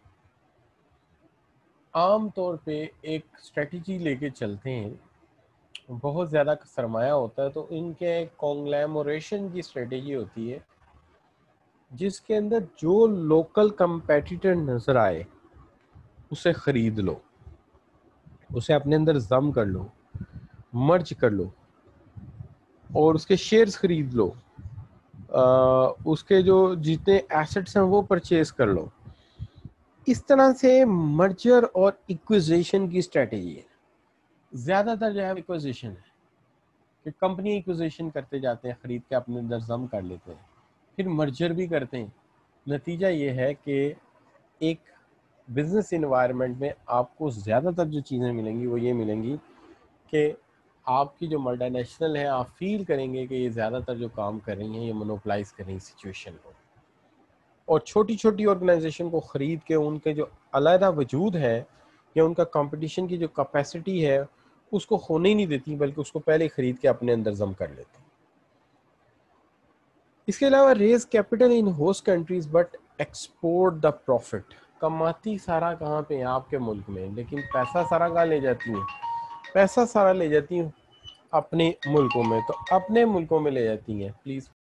आम तौर पे एक स्ट्रेटजी लेके चलते हैं, बहुत ज़्यादा सरमाया होता है, तो इनके कॉन्ग्लैमोरेशन की स्ट्रेटजी होती है जिसके अंदर जो लोकल कंपेटिटर नज़र आए उसे ख़रीद लो, उसे अपने अंदर जम कर लो, मर्ज कर लो, और उसके शेयर्स खरीद लो, उसके जो जितने एसेट्स हैं वो परचेज कर लो। इस तरह से मर्जर और इक्विजिशन की स्ट्रेटजी है। ज़्यादातर जो है इक्विजिशन है कि कंपनी इक्विजिशन करते जाते हैं, ख़रीद के अपने अंदर जम कर लेते हैं, फिर मर्जर भी करते हैं। नतीजा ये है कि एक बिजनेस इन्वायरमेंट में आपको ज़्यादातर जो चीज़ें मिलेंगी वो ये मिलेंगी कि आपकी जो मल्टीनेशनल है, आप फील करेंगे कि ये ज़्यादातर जो काम कर रही हैं ये मोनोपलाइज कर रही हैं सिचुएशन को, और छोटी छोटी ऑर्गेनाइजेशन को ख़रीद के उनके जो अलहदा वजूद है या उनका कंपटीशन की जो कैपेसिटी है उसको होने ही नहीं देती, बल्कि उसको पहले ख़रीद के अपने अंदर जम कर लेती। इसके अलावा raise capital in host countries but export the profit. कमाती सारा कहाँ पे है? आपके मुल्क में, लेकिन पैसा सारा कहाँ ले जाती हैं? पैसा सारा ले जाती हैं अपने मुल्कों में। तो अपने मुल्कों में ले जाती हैं। प्लीज़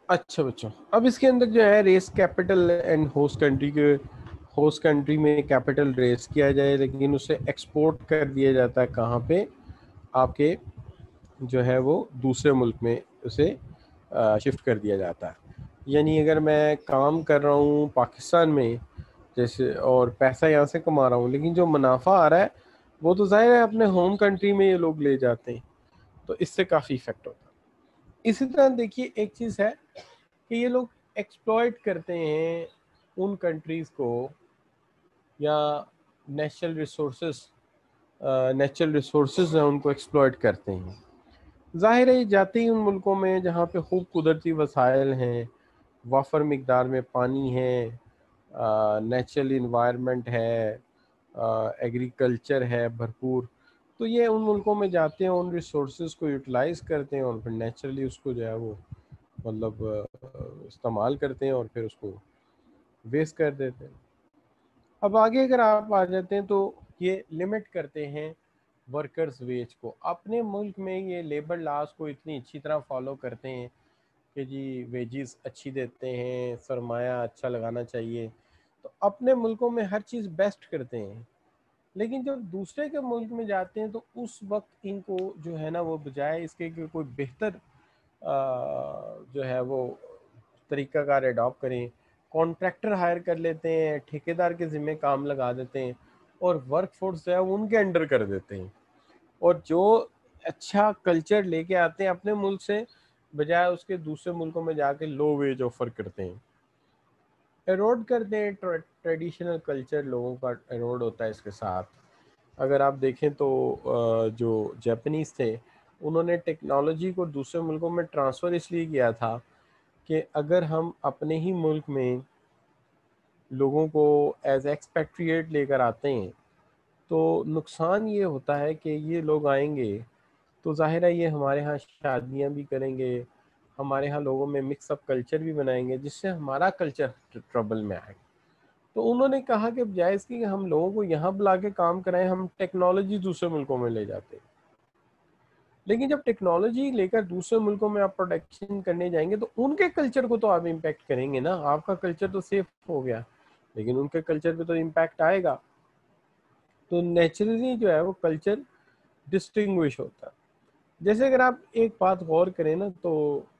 अच्छा बच्चों, अब इसके अंदर जो है raise capital and host country के, होस्ट कंट्री में कैपिटल रेस किया जाए, लेकिन उसे एक्सपोर्ट कर दिया जाता है कहाँ पे, आपके जो है वो दूसरे मुल्क में उसे शिफ्ट कर दिया जाता है। यानी अगर मैं काम कर रहा हूँ पाकिस्तान में जैसे, और पैसा यहाँ से कमा रहा हूँ, लेकिन जो मुनाफा आ रहा है वो तो ज़ाहिर है अपने होम कंट्री में ये लोग ले जाते हैं, तो इससे काफ़ी इफेक्ट होता है। इसी तरह देखिए एक चीज़ है कि ये लोग एक्सप्लॉइट करते हैं उन कंट्रीज़ को, या नेचुरल रिसोर्सेज, नेचुरल रिसोर्सेज हैं उनको एक्सप्लॉइट करते हैं। ज़ाहिर है ये जाते ही उन मुल्कों में जहाँ पे खूब कुदरती वसाइल हैं, वाफर मिकदार में पानी है, नेचुरल इन्वायरमेंट है, एग्रीकल्चर है भरपूर, तो ये उन मुल्कों में जाते हैं, उन रिसोर्सेज को यूटिलाइज करते हैं और फिर नेचुरली उसको जो है वो मतलब इस्तेमाल करते हैं और फिर उसको वेस्ट कर देते हैं। अब आगे अगर आप आ जाते हैं तो ये लिमिट करते हैं वर्कर्स वेज को। अपने मुल्क में ये लेबर लॉज को इतनी अच्छी तरह फॉलो करते हैं कि जी वेजेस अच्छी देते हैं, सरमाया अच्छा लगाना चाहिए, तो अपने मुल्कों में हर चीज़ बेस्ट करते हैं। लेकिन जब दूसरे के मुल्क में जाते हैं तो उस वक्त इनको जो है ना वो बजाय इसके कि कोई बेहतर जो है वो तरीक़ाकार अडॉप्ट करें, कॉन्ट्रैक्टर हायर कर लेते हैं, ठेकेदार के ज़िम्मे काम लगा देते हैं और वर्क फोर्स जो है वो उनके अंडर कर देते हैं। और जो अच्छा कल्चर लेके आते हैं अपने मुल्क से, बजाय उसके दूसरे मुल्कों में जाके लो वेज ऑफर करते हैं, एरोड करते हैं। ट्रेडिशनल कल्चर लोगों का एरोड होता है इसके साथ। अगर आप देखें तो जो जापानीज़ थे उन्होंने टेक्नोलॉजी को दूसरे मुल्कों में ट्रांसफ़र इसलिए किया था कि अगर हम अपने ही मुल्क में लोगों को एज एक्सपेट्रिएट लेकर आते हैं तो नुकसान ये होता है कि ये लोग आएंगे तो ज़ाहिर है ये हमारे यहाँ शादियाँ भी करेंगे, हमारे यहाँ लोगों में मिक्सअप कल्चर भी बनाएंगे, जिससे हमारा कल्चर ट्रबल में आएगा। तो उन्होंने कहा कि बजाय इसकी कि हम लोगों को यहाँ बुला के काम कराएं, हम टेक्नोलॉजी दूसरे मुल्कों में ले जाते हैं। लेकिन जब टेक्नोलॉजी लेकर दूसरे मुल्कों में आप प्रोडक्शन करने जाएंगे तो उनके कल्चर को तो आप इम्पैक्ट करेंगे ना। आपका कल्चर तो सेफ हो गया, लेकिन उनके कल्चर पे तो इम्पैक्ट आएगा। तो नेचुरली जो है वो कल्चर डिस्टिंग्विश होता है। जैसे अगर आप एक बात गौर करें ना तो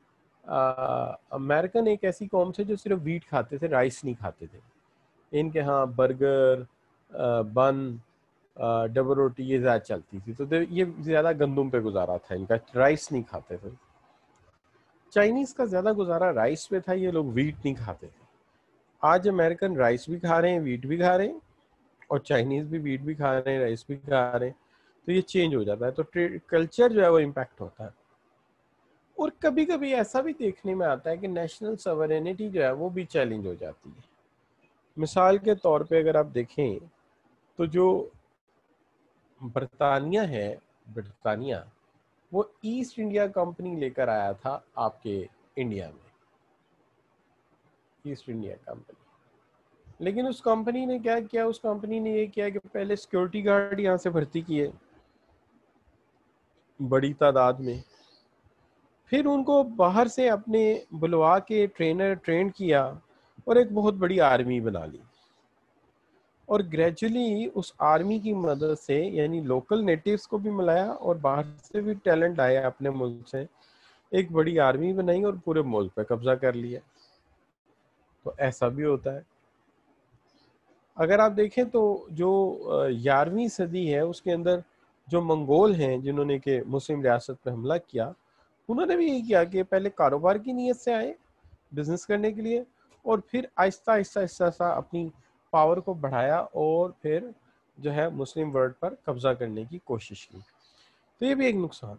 अमेरिकन एक ऐसी कौम थे जो सिर्फ वीट खाते थे, राइस नहीं खाते थे। इनके यहाँ बर्गर, बन, डबल रोटी ये ज़्यादा चलती थी, तो ये ज़्यादा गंदुम पे गुजारा था इनका, राइस नहीं खाते थे। चाइनीज़ का ज़्यादा गुजारा राइस पे था, ये लोग वीट नहीं खाते थे। आज अमेरिकन राइस भी खा रहे हैं, वीट भी खा रहे हैं, और चाइनीज़ भी वीट भी खा रहे हैं, राइस भी खा रहे हैं। तो ये चेंज हो जाता है, तो कल्चर जो है वो इम्पैक्ट होता है। और कभी कभी ऐसा भी देखने में आता है कि नेशनल सॉवरेनिटी जो है वो भी चैलेंज हो जाती है। मिसाल के तौर पे अगर आप देखें तो जो बरतानिया है, बरतानिया वो ईस्ट इंडिया कंपनी लेकर आया था आपके इंडिया में, ईस्ट इंडिया कंपनी। लेकिन उस कंपनी ने क्या किया, उस कंपनी ने ये किया कि पहले सिक्योरिटी गार्ड यहाँ से भर्ती किए बड़ी तादाद में, फिर उनको बाहर से अपने बुलवा के ट्रेनर ट्रेन किया और एक बहुत बड़ी आर्मी बना ली। और ग्रेजुअली उस आर्मी की मदद से यानी लोकल नेटिव्स को भी मिलाया और बाहर से भी टैलेंट आया अपने मुल्क से, एक बड़ी आर्मी बनाई और पूरे मुल्क पे कब्जा कर लिया। तो ऐसा भी होता है। अगर आप देखें तो जो 11वीं सदी है उसके अंदर जो मंगोल हैं जिन्होंने के मुस्लिम रियासत पे हमला किया, उन्होंने भी यही किया कि पहले कारोबार की नीयत से आए, बिजनेस करने के लिए, और फिर आहिस्ता आहिस्ता आहिस्ता आहिस्ता अपनी पावर को बढ़ाया और फिर जो है मुस्लिम वर्ल्ड पर कब्जा करने की कोशिश की। तो ये भी एक नुकसान।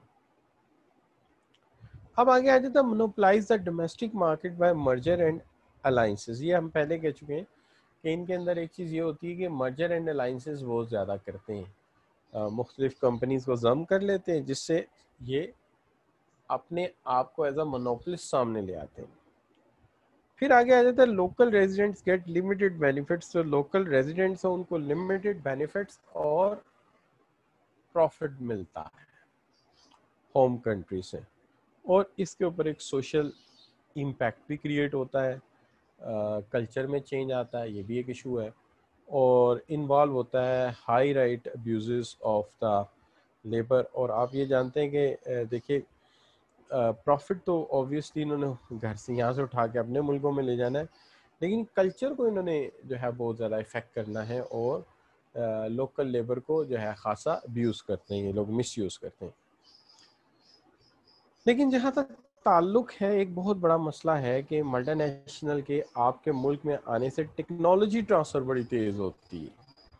अब आगे आ जाता है monopolize the domestic market by merger and alliances. ये हम पहले कह चुके हैं कि इनके अंदर एक चीज़ ये होती है कि मर्जर एंड अलाइंसेस बहुत ज़्यादा करते हैं, मुख्तलिफ कंपनीज को जम कर लेते हैं, जिससे ये अपने आप को एज अ मोनोपोलिस्ट सामने ले आते हैं। फिर आगे आ जाता है local residents get limited benefits. जो लोकल रेजिडेंट्स हैं उनको लिमिटेड बेनिफिट्स और प्रॉफिट मिलता है होम कंट्री से, और इसके ऊपर एक सोशल इम्पैक्ट भी क्रिएट होता है, कल्चर में चेंज आता है, ये भी एक इशू है, और इन्वॉल्व होता है high right abuse of the labour. और आप ये जानते हैं कि देखिए प्रॉफिट तो ऑब्वियसली इन्होंने घर से यहाँ से उठा के अपने मुल्कों में ले जाना है, लेकिन कल्चर को इन्होंने जो है बहुत ज़्यादा इफ़ेक्ट करना है, और लोकल लेबर को जो है ख़ासा अब्यूज़ करते हैं, ये लोग मिस यूज़ करते हैं। लेकिन जहाँ तक ताल्लुक है, एक बहुत बड़ा मसला है कि मल्टीनेशनल के आपके मुल्क में आने से टेक्नोलॉजी ट्रांसफ़र बड़ी तेज़ होती है।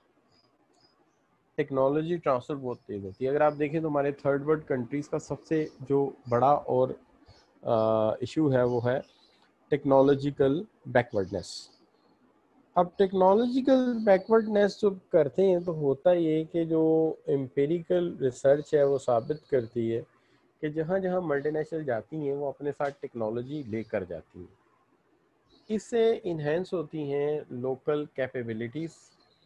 टेक्नोलॉजी ट्रांसफ़र बहुत तेज़ होती है। अगर आप देखें तो हमारे थर्ड वर्ल्ड कंट्रीज़ का सबसे जो बड़ा और इशू है वो है टेक्नोलॉजिकल बैकवर्डनेस। अब टेक्नोलॉजिकल बैकवर्डनेस जो करते हैं तो होता ये कि जो एम्पिरिकल रिसर्च है वो साबित करती है कि जहाँ जहाँ मल्टीनेशनल जाती हैं वो अपने साथ टेक्नोलॉजी लेकर जाती हैं। इससे इन्हेंस होती हैं local capabilities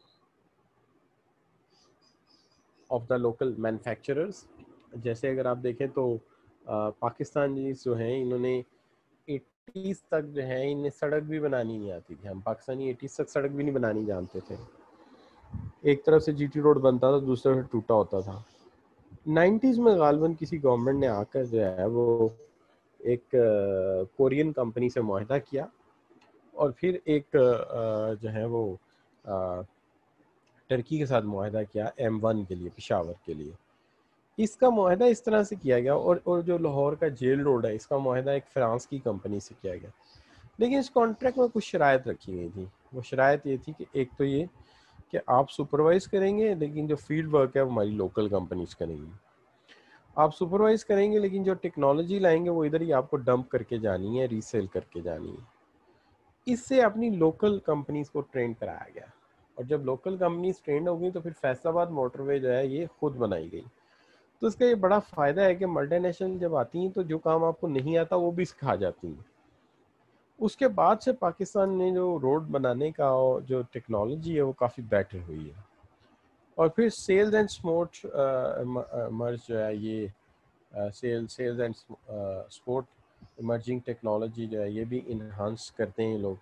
of the local manufacturers. जैसे अगर आप देखें तो पाकिस्तानी जो हैं इन्होंने 80s तक जो है इन्हें सड़क भी बनानी नहीं आती थी। हम पाकिस्तानी 80s तक सड़क भी नहीं बनानी जानते थे। एक तरफ से जीटी रोड बनता था, दूसरी तरफ टूटा होता था। 90s में गालबन किसी गवर्नमेंट ने आकर जो है वो एक कोरियन कंपनी से मुआहदा किया, और फिर एक जो है वो अ, टर्की के साथ मुआहदा किया M1 के लिए, पेशावर के लिए। इसका मुआहदा इस तरह से किया गया, और जो लाहौर का जेल रोड है इसका मुआहदा एक फ्रांस की कंपनी से किया गया। लेकिन इस कॉन्ट्रैक्ट में कुछ शराइत रखी गई थी। वो शराइत ये थी कि एक तो ये कि आप सुपरवाइज़ करेंगे, लेकिन जो फील्ड वर्क है वो हमारी लोकल कंपनीज करेंगी। आप सुपरवाइज़ करेंगे, लेकिन जो टेक्नोलॉजी लाएंगे वो इधर ही आपको डंप करके जानी है, रीसेल करके जानी है। इससे अपनी लोकल कंपनीज को ट्रेन कराया गया, और जब लोकल कंपनीज ट्रेंड हो गई तो फिर फैसलाबाद मोटरवे जो है ये खुद बनाई गई। तो इसका ये बड़ा फ़ायदा है कि मल्टीनेशनल जब आती हैं तो जो काम आपको नहीं आता वो भी सिखा जाती हैं। उसके बाद से पाकिस्तान ने जो रोड बनाने का और जो टेक्नोलॉजी है वो काफ़ी बेटर हुई है। और फिर सेल्स एंड स्पोर्ट मर्ज जो है ये sales and support emerging technology जो है ये भी इन्हांस करते हैं लोग,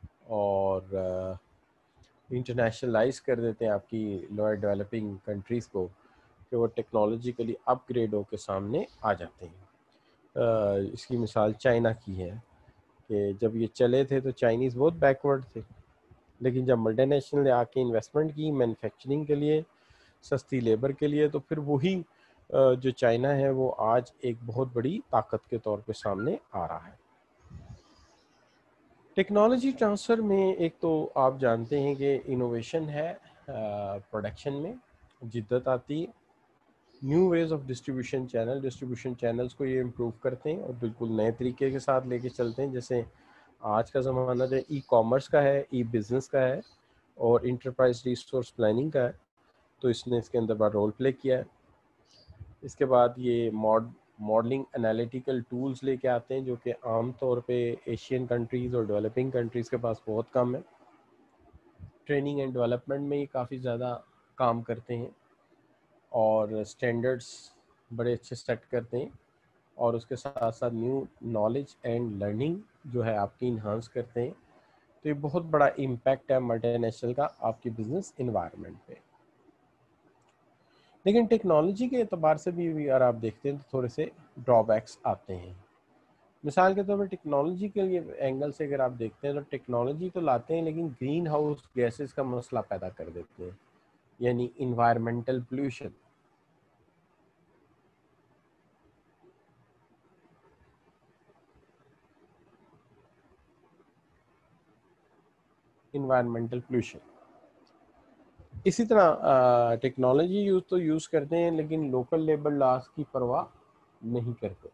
और इंटरनेशनलाइज कर देते हैं आपकी लोअर डेवलपिंग कंट्रीज़ को, कि वो टेक्नोलॉजिकली अपग्रेड होकर सामने आ जाते हैं। इसकी मिसाल चाइना की है कि जब ये चले थे तो चाइनीज़ बहुत बैकवर्ड थे, लेकिन जब मल्टीनेशनल ने आके इन्वेस्टमेंट की मैन्युफैक्चरिंग के लिए, सस्ती लेबर के लिए, तो फिर वही जो चाइना है वो आज एक बहुत बड़ी ताकत के तौर पे सामने आ रहा है। टेक्नोलॉजी ट्रांसफ़र में एक तो आप जानते हैं कि इनोवेशन है, प्रोडक्शन में जिद्दत आती है, new ways of distribution channels को ये इम्प्रूव करते हैं और बिल्कुल नए तरीके के साथ लेके चलते हैं। जैसे आज का ज़माना जो ई कॉमर्स का है, ई बिज़नेस का है, और इंटरप्राइज रिसोर्स प्लानिंग का है, तो इसने इसके अंदर बड़ा रोल प्ले किया है। इसके बाद ये मॉडलिंग एनालिटिकल टूल्स लेके आते हैं जो कि आम तौर पे एशियन कंट्रीज़ और डेवलपिंग कंट्रीज़ के पास बहुत कम है। ट्रेनिंग एंड डेवलपमेंट में ये काफ़ी ज़्यादा काम करते हैं, और स्टैंडर्ड्स बड़े अच्छे सेट करते हैं, और उसके साथ साथ न्यू नॉलेज एंड लर्निंग जो है आपकी इन्हांस करते हैं। तो ये बहुत बड़ा इम्पैक्ट है मल्टीनेशनल का आपकी बिजनेस इन्वायरमेंट पे। लेकिन टेक्नोलॉजी के एतबार से भी अगर आप देखते हैं तो थोड़े से ड्रॉबैक्स आते हैं। मिसाल के तौर पर टेक्नोलॉजी के लिए एंगल से अगर आप देखते हैं तो टेक्नोलॉजी तो लाते हैं, लेकिन ग्रीन हाउस गैसेस का मसला पैदा कर देते हैं, यानी इन्वायरमेंटल पोल्यूशन। इन्वायरमेंटल पोल्यूशन इसी तरह टेक्नोलॉजी यूज़ करते हैं, लेकिन लोकल लेबर लॉस की परवाह नहीं करते।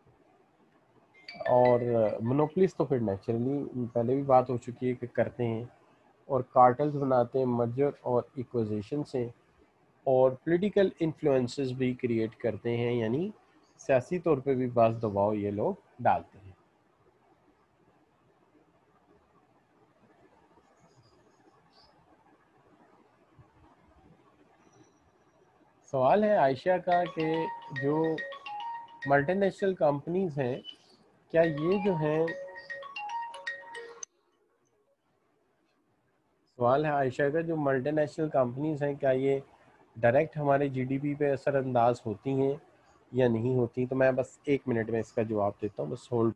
और मोनोपोलिस तो फिर नेचुरली पहले भी बात हो चुकी है कि करते हैं, और कार्टल्स बनाते हैं मर्जर और इक्विजिशन से, और पॉलिटिकल इन्फ्लुएंसेस भी क्रिएट करते हैं, यानी सियासी तौर पे भी बाज़ दबाव ये लोग डालते हैं। सवाल है आयशा का कि जो मल्टीनेशनल कंपनीज हैं क्या ये जो हैं सवाल है आयशा का, जो मल्टीनेशनल कंपनीज हैं क्या ये डायरेक्ट हमारे जीडीपी पे असरअंदाज होती हैं या नहीं होती? तो मैं बस 1 मिनट में इसका जवाब देता हूँ, बस होल्ड।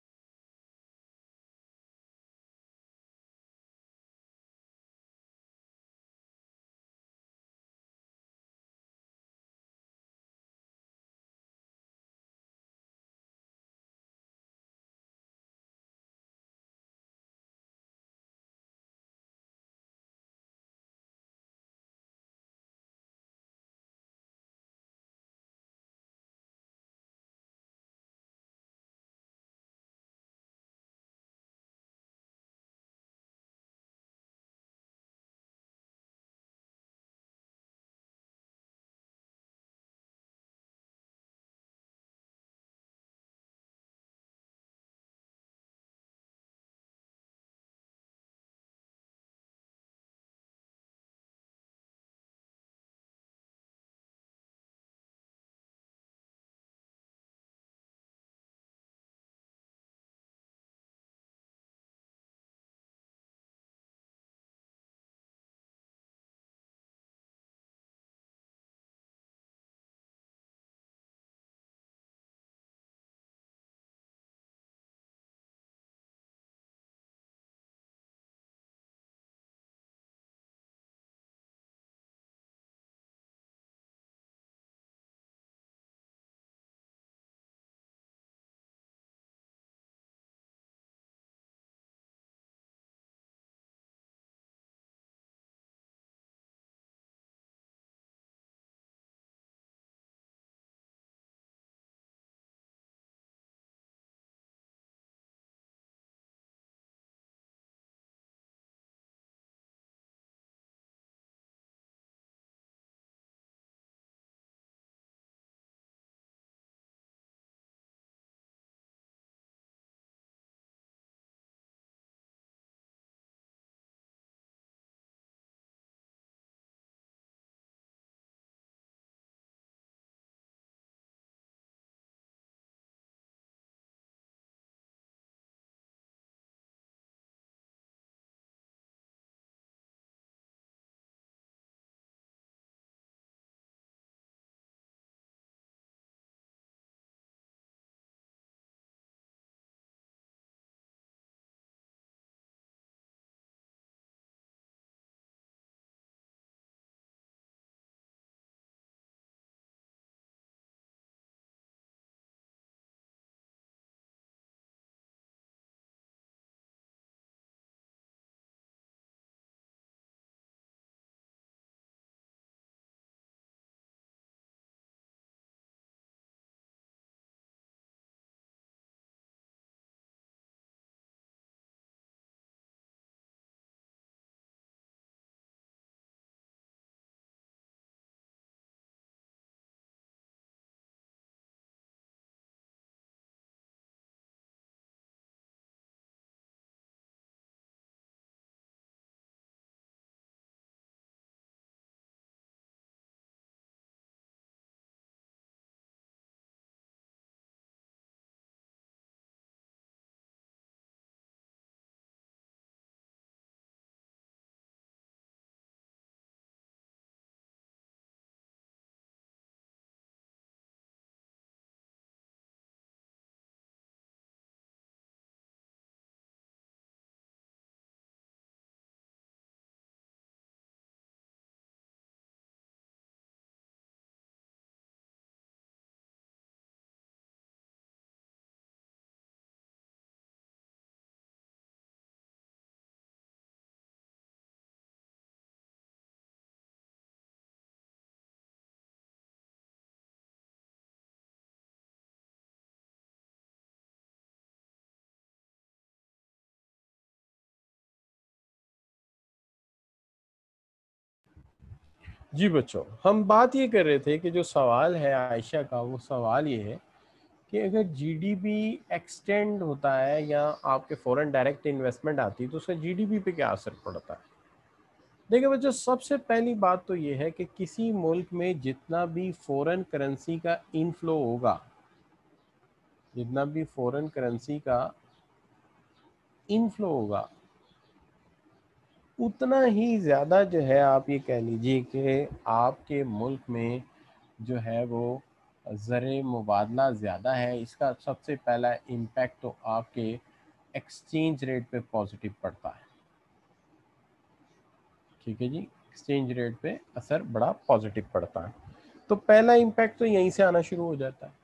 जी बच्चों, हम बात ये कर रहे थे कि जो सवाल है आयशा का, वो सवाल ये है कि अगर जीडीपी एक्सटेंड होता है या आपके फॉरेन डायरेक्ट इन्वेस्टमेंट आती है तो उसका जीडीपी पे क्या असर पड़ता है? देखिए बच्चों, सबसे पहली बात तो ये है कि किसी मुल्क में जितना भी फॉरेन करेंसी का इनफ्लो होगा, जितना भी फॉरेन करेंसी का इनफ्लो होगा, उतना ही ज़्यादा जो है आप ये कह लीजिए कि आपके मुल्क में जो है वो ज़र मुबादला ज़्यादा है। इसका सबसे पहला इम्पैक्ट तो आपके एक्सचेंज रेट पे पॉजिटिव पड़ता है। ठीक है जी, एक्सचेंज रेट पे असर बड़ा पॉजिटिव पड़ता है। तो पहला इम्पैक्ट तो यहीं से आना शुरू हो जाता है।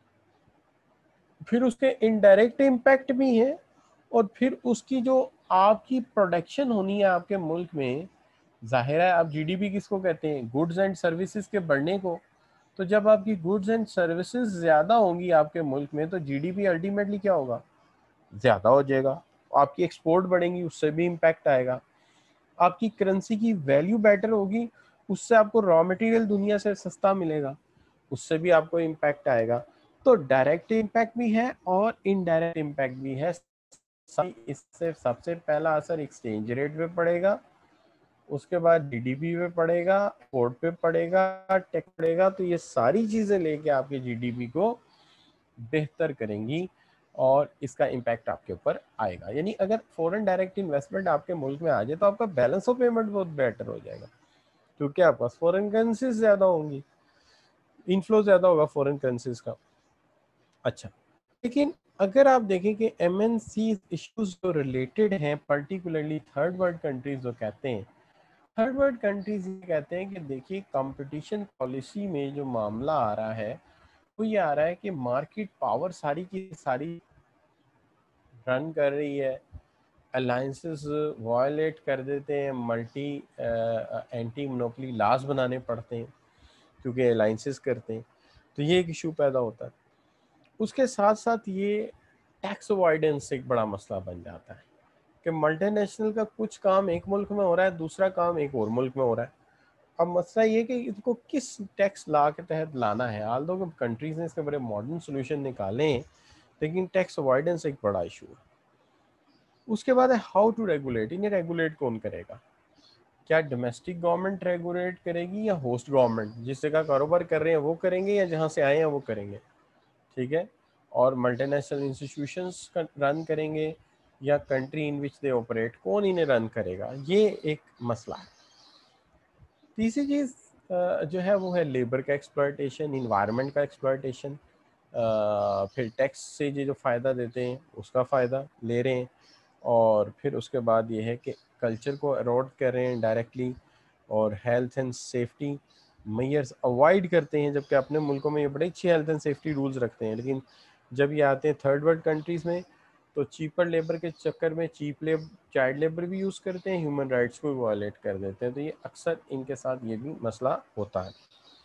फिर उसके इनडायरेक्ट इम्पैक्ट भी है, और फिर उसकी जो आपकी प्रोडक्शन होनी है आपके मुल्क में, जाहिर है आप जीडीपी किसको कहते हैं, गुड्स एंड सर्विसेज के बढ़ने को। तो जब आपकी गुड्स एंड सर्विसेज ज़्यादा होंगी आपके मुल्क में तो जीडीपी अल्टीमेटली क्या होगा, ज़्यादा हो जाएगा। आपकी एक्सपोर्ट बढ़ेंगी, उससे भी इम्पैक्ट आएगा। आपकी करेंसी की वैल्यू बेटर होगी, उससे आपको रॉ मटेरियल दुनिया से सस्ता मिलेगा, उससे भी आपको इम्पैक्ट आएगा। तो डायरेक्ट इम्पैक्ट भी है और इनडायरेक्ट इम्पैक्ट भी है। इससे सबसे पहला असर एक्सचेंज रेट पे पड़ेगा, उसके बाद जीडीपी पे पड़ेगा, एक्सपोर्ट पे पड़ेगा, टैक्स पड़ेगा। तो ये सारी चीजें लेके आपके जीडीपी को बेहतर करेंगी और इसका इम्पैक्ट आपके ऊपर आएगा। यानी अगर फॉरेन डायरेक्ट इन्वेस्टमेंट आपके मुल्क में आ जाए तो आपका बैलेंस ऑफ पेमेंट बहुत बेटर हो जाएगा, क्योंकि आपके पास फॉरेन करेंसीज ज्यादा होंगी, इनफ्लो ज्यादा होगा फॉरेन करेंसीज का। अच्छा, लेकिन अगर आप देखें कि एमएनसी इश्यूज जो रिलेटेड हैं पर्टिकुलरली थर्ड वर्ल्ड कंट्रीज जो कहते हैं, थर्ड वर्ल्ड कंट्रीज ये कहते हैं कि देखिए कंपटीशन पॉलिसी में जो मामला आ रहा है वो ये आ रहा है कि मार्केट पावर सारी की सारी रन कर रही है, अलाइंसेस वायलेट कर देते हैं, मल्टी एंटी मोनोपोली लॉज बनाने पड़ते हैं क्योंकि अलाइंसेस करते हैं। तो ये एक इशू पैदा होता है। उसके साथ साथ ये टैक्स अवॉइडेंस एक बड़ा मसला बन जाता है कि मल्टीनेशनल का कुछ काम एक मुल्क में हो रहा है, दूसरा काम एक और मुल्क में हो रहा है। अब मसला ये कि इसको किस टैक्स लॉ के तहत लाना है। हाल दो कंट्रीज ने इसके बड़े मॉडर्न सोल्यूशन निकाले हैं, लेकिन टैक्स अवॉइडेंस एक बड़ा इशू है। उसके बाद है हाउ टू रेगुलेट। इन्हें रेगुलेट कौन करेगा? क्या डोमेस्टिक गवर्नमेंट रेगुलेट करेगी या होस्ट गवर्नमेंट, जिस जगह कारोबार कर रहे हैं वो करेंगे या जहाँ से आए हैं वो करेंगे? ठीक है, और मल्टीनेशनल इंस्टीट्यूशंस रन करेंगे या country in which they operate, कौन इन्हें रन करेगा? ये एक मसला है। तीसरी चीज़ जो है वो है लेबर का एक्सप्लॉयटेशन, इन्वायरमेंट का एक्सप्लॉयटेशन। फिर टैक्स से ये जो फ़ायदा देते हैं उसका फ़ायदा ले रहे हैं, और फिर उसके बाद ये है कि कल्चर को एरोड कर रहे हैं डायरेक्टली, और health and safety measures avoid करते हैं, जबकि अपने मुल्कों में ये बड़े अच्छे हेल्थ एंड सेफ्टी रूल्स रखते हैं। लेकिन जब ये आते हैं थर्ड वर्ल्ड कंट्रीज़ में तो चीपर लेबर के चक्कर में चाइल्ड लेबर भी यूज़ करते हैं, ह्यूमन राइट्स को भी वायलेट कर देते हैं। तो ये अक्सर इनके साथ ये भी मसला होता है।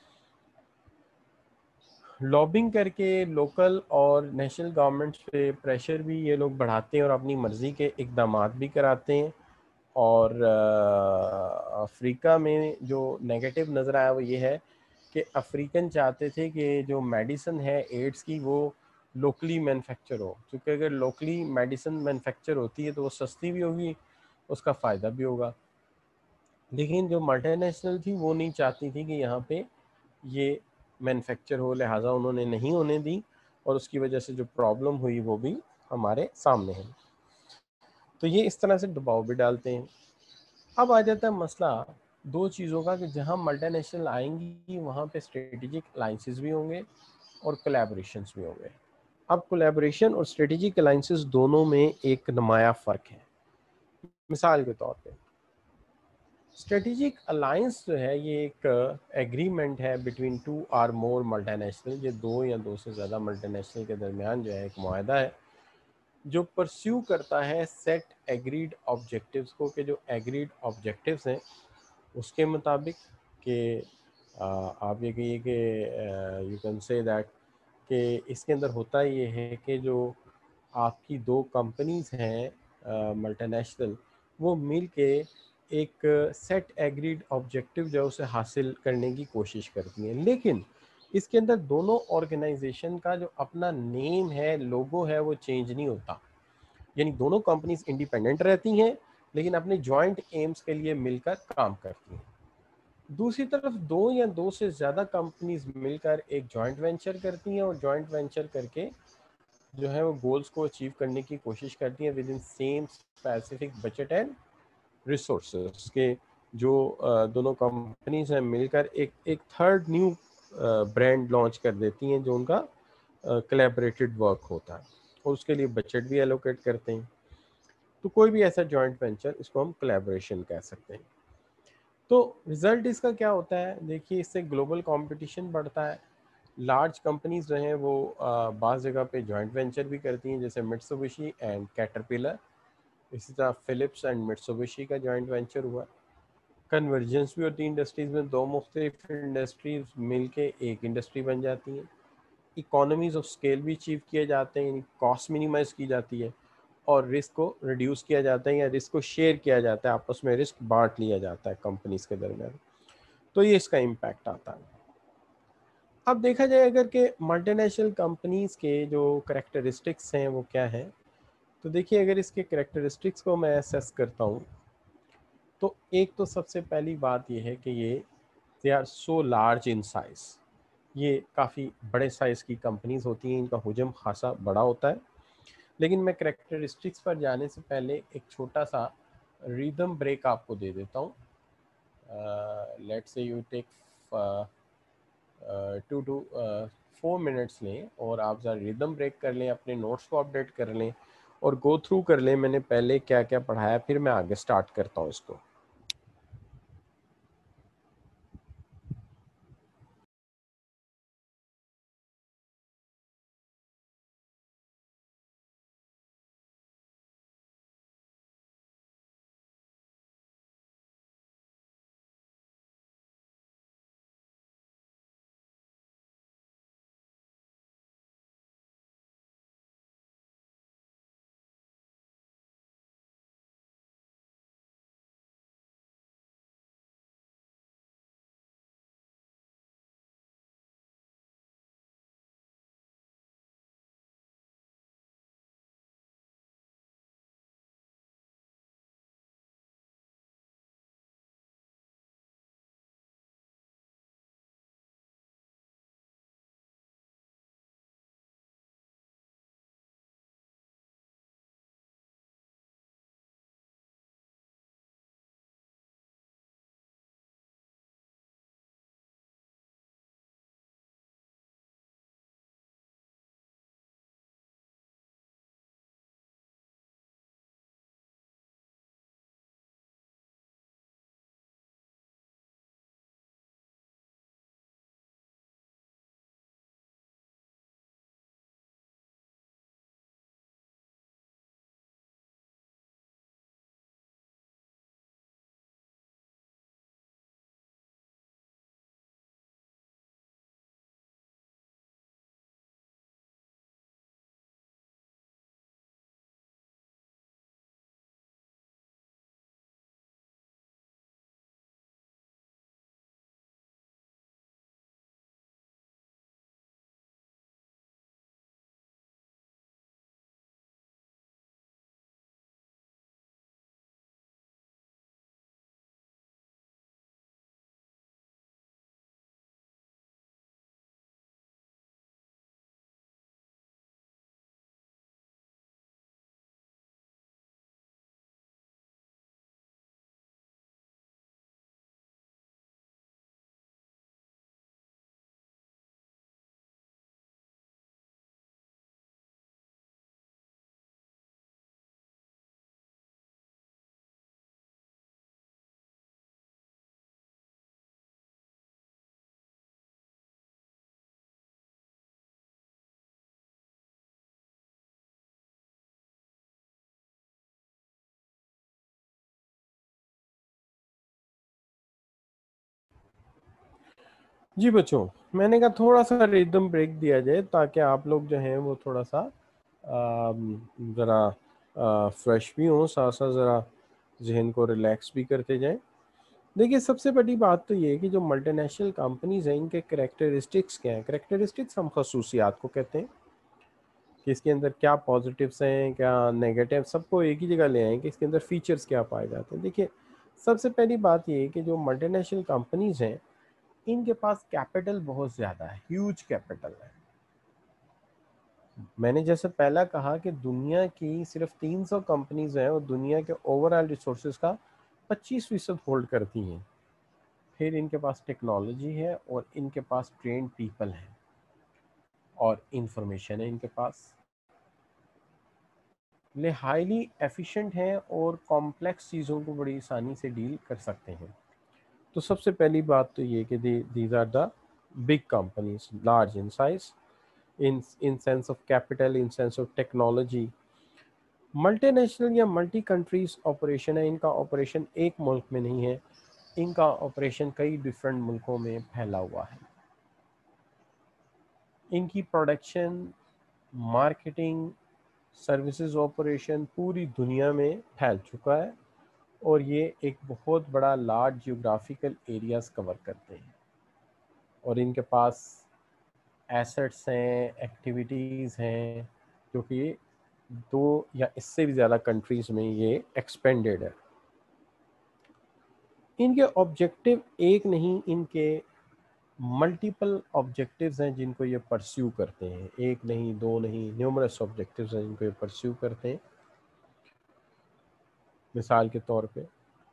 लॉबिंग करके लोकल और नेशनल गवर्नमेंट्स पे प्रेशर भी ये लोग बढ़ाते हैं और अपनी मर्ज़ी के इकदामात भी कराते हैं। और अफ्रीका में जो नेगेटिव नज़र आया वो ये है कि अफ्रीकन चाहते थे कि जो मेडिसिन है एड्स की वो लोकली मैन्युफैक्चर हो, क्योंकि अगर लोकली मेडिसिन मैन्युफैक्चर होती है तो वो सस्ती भी होगी, उसका फ़ायदा भी होगा। लेकिन जो मल्टीनेशनल थी वो नहीं चाहती थी कि यहाँ पे ये मैन्युफैक्चर हो, लिहाजा उन्होंने नहीं होने दी, और उसकी वजह से जो प्रॉब्लम हुई वो भी हमारे सामने है। तो ये इस तरह से दबाव भी डालते हैं। अब आ जाता है मसला दो चीज़ों का कि जहाँ मल्टीनेशनल आएंगी वहाँ पे स्ट्रेटेजिक अलाइंसेस भी होंगे और कोलैबोरेशंस भी होंगे। अब कोलैबोरेशन और स्ट्रेटेजिक अलाइंसेस दोनों में एक नुमाया फ़र्क है। मिसाल के तौर पे स्ट्रेटेजिक अलायंस जो है ये एक एग्रीमेंट है between two or more multinational, ये दो या दो से ज़्यादा मल्टीनेशनल के दरमियान जो है एक मुआहदा है जो परस्यू करता है सेट एग्रीड ऑब्जेक्टिव्स को, कि जो एग्रीड ऑब्जेक्टिव्स हैं उसके मुताबिक कि आप ये कहिए कि यू कैन से दैट कि इसके अंदर होता ये है कि जो आपकी दो कंपनीज हैं मल्टीनेशनल, वो मिल के एक सेट एग्रीड ऑब्जेक्टिव जो है उसे हासिल करने की कोशिश करती हैं। लेकिन इसके अंदर दोनों ऑर्गेनाइजेशन का जो अपना नेम है, लोगो है, वो चेंज नहीं होता। यानी दोनों कंपनीज इंडिपेंडेंट रहती हैं लेकिन अपने जॉइंट एम्स के लिए मिलकर काम करती हैं। दूसरी तरफ दो या दो से ज़्यादा कंपनीज मिलकर एक जॉइंट वेंचर करती हैं और जॉइंट वेंचर करके जो है वो गोल्स को अचीव करने की कोशिश करती हैं within same specific budget and resources के जो दोनों कंपनीज हैं मिलकर एक एक थर्ड न्यू ब्रांड लॉन्च कर देती हैं जो उनका कोलैबोरेटेड वर्क होता है, और उसके लिए बजट भी एलोकेट करते हैं। तो कोई भी ऐसा जॉइंट वेंचर, इसको हम कोलैबोरेशन कह सकते हैं। तो रिजल्ट इसका क्या होता है, देखिए इससे ग्लोबल कंपटीशन बढ़ता है। लार्ज कंपनीज जो हैं वो बाज़ जगह पे जॉइंट वेंचर भी करती हैं, जैसे मित्सुबिशी एंड कैटरपिलर। इसी तरह फिलिप्स एंड मित्सुबिशी का जॉइंट वेंचर हुआ। कन्वर्जेंस भी होती है इंडस्ट्रीज में, दो मुख्तलिफ इंडस्ट्रीज मिलके एक इंडस्ट्री बन जाती हैं। इकोनॉमीज ऑफ स्केल भी अचीव किए जाते हैं, यानी कॉस्ट मिनिमाइज की जाती है और रिस्क को रिड्यूस किया जाता है या रिस्क को शेयर किया जाता है, आपस में रिस्क बांट लिया जाता है कंपनीज के दरमियान। तो ये इसका इम्पैक्ट आता है। अब देखा जाए अगर कि मल्टीनेशनल कंपनीज के जो करेक्टरिस्टिक्स हैं वो क्या हैं, तो देखिए अगर इसके करेक्टरिस्टिक्स को मैं असेस करता हूँ, तो एक तो सबसे पहली बात ये है कि ये they are so large in size. ये काफ़ी बड़े साइज़ की कंपनीज होती हैं, इनका हुजम खासा बड़ा होता है। लेकिन मैं करेक्टरिस्टिक्स पर जाने से पहले एक छोटा सा रिदम ब्रेक आपको दे देता हूँ। Let's say you take 2 to 4 minutes लें और आप ज़रा रिदम ब्रेक कर लें, अपने नोट्स को अपडेट कर लें और गो थ्रू कर लें मैंने पहले क्या क्या पढ़ाया, फिर मैं आगे स्टार्ट करता हूँ इसको। जी बच्चों, मैंने कहा थोड़ा सा रिदम ब्रेक दिया जाए ताकि आप लोग जो हैं वो थोड़ा सा ज़रा फ्रेश भी हों, साथ साथ ज़रा जहन को रिलैक्स भी करते जाएं। देखिए सबसे बड़ी बात तो ये है कि जो मल्टीनेशनल कंपनीज हैं इनके करेक्टरिस्टिक्स क्या हैं। करेक्टरिस्टिक्स हम खसूसियात को कहते हैं कि इसके अंदर क्या पॉजिटिव्स हैं क्या नेगेटिव, सबको एक ही जगह ले आएँ कि इसके अंदर फीचर्स क्या पाए जाते हैं। देखिए सबसे पहली बात ये है कि जो मल्टीनेशनल कंपनीज हैं इनके पास कैपिटल बहुत ज़्यादा है, ह्यूज कैपिटल है। मैंने जैसे पहला कहा कि दुनिया की सिर्फ 300 कंपनीज हैं और दुनिया के ओवरऑल रिसोर्सेज का 25% होल्ड करती हैं। फिर इनके पास टेक्नोलॉजी है और इनके पास ट्रेन पीपल हैं और इंफॉर्मेशन है इनके पास। ये हाईली एफिशिएंट हैं और कॉम्प्लेक्स चीज़ों को बड़ी आसानी से डील कर सकते हैं। तो सबसे पहली बात तो ये कि these are the big companies, large in size, in sense of capital, in sense of technology. Multinational या मल्टी कंट्रीज ऑपरेशन है, इनका ऑपरेशन एक मुल्क में नहीं है, इनका ऑपरेशन कई डिफरेंट मुल्कों में फैला हुआ है। इनकी प्रोडक्शन, मार्केटिंग, सर्विसेज ऑपरेशन पूरी दुनिया में फैल चुका है और ये एक बहुत बड़ा लार्ज जियोग्राफिकल एरियाज कवर करते हैं। और इनके पास एसेट्स हैं, एक्टिविटीज़ हैं जो कि 2 या इससे भी ज़्यादा कंट्रीज़ में ये एक्सपेंडेड है। इनके ऑब्जेक्टिव एक नहीं, इनके मल्टीपल ऑब्जेक्टिव्स हैं जिनको ये परस्यू करते हैं। एक नहीं, 2 नहीं, न्यूमरस ऑब्जेक्टिव्स हैं जिनको ये परस्यू करते हैं। मिसाल के तौर पे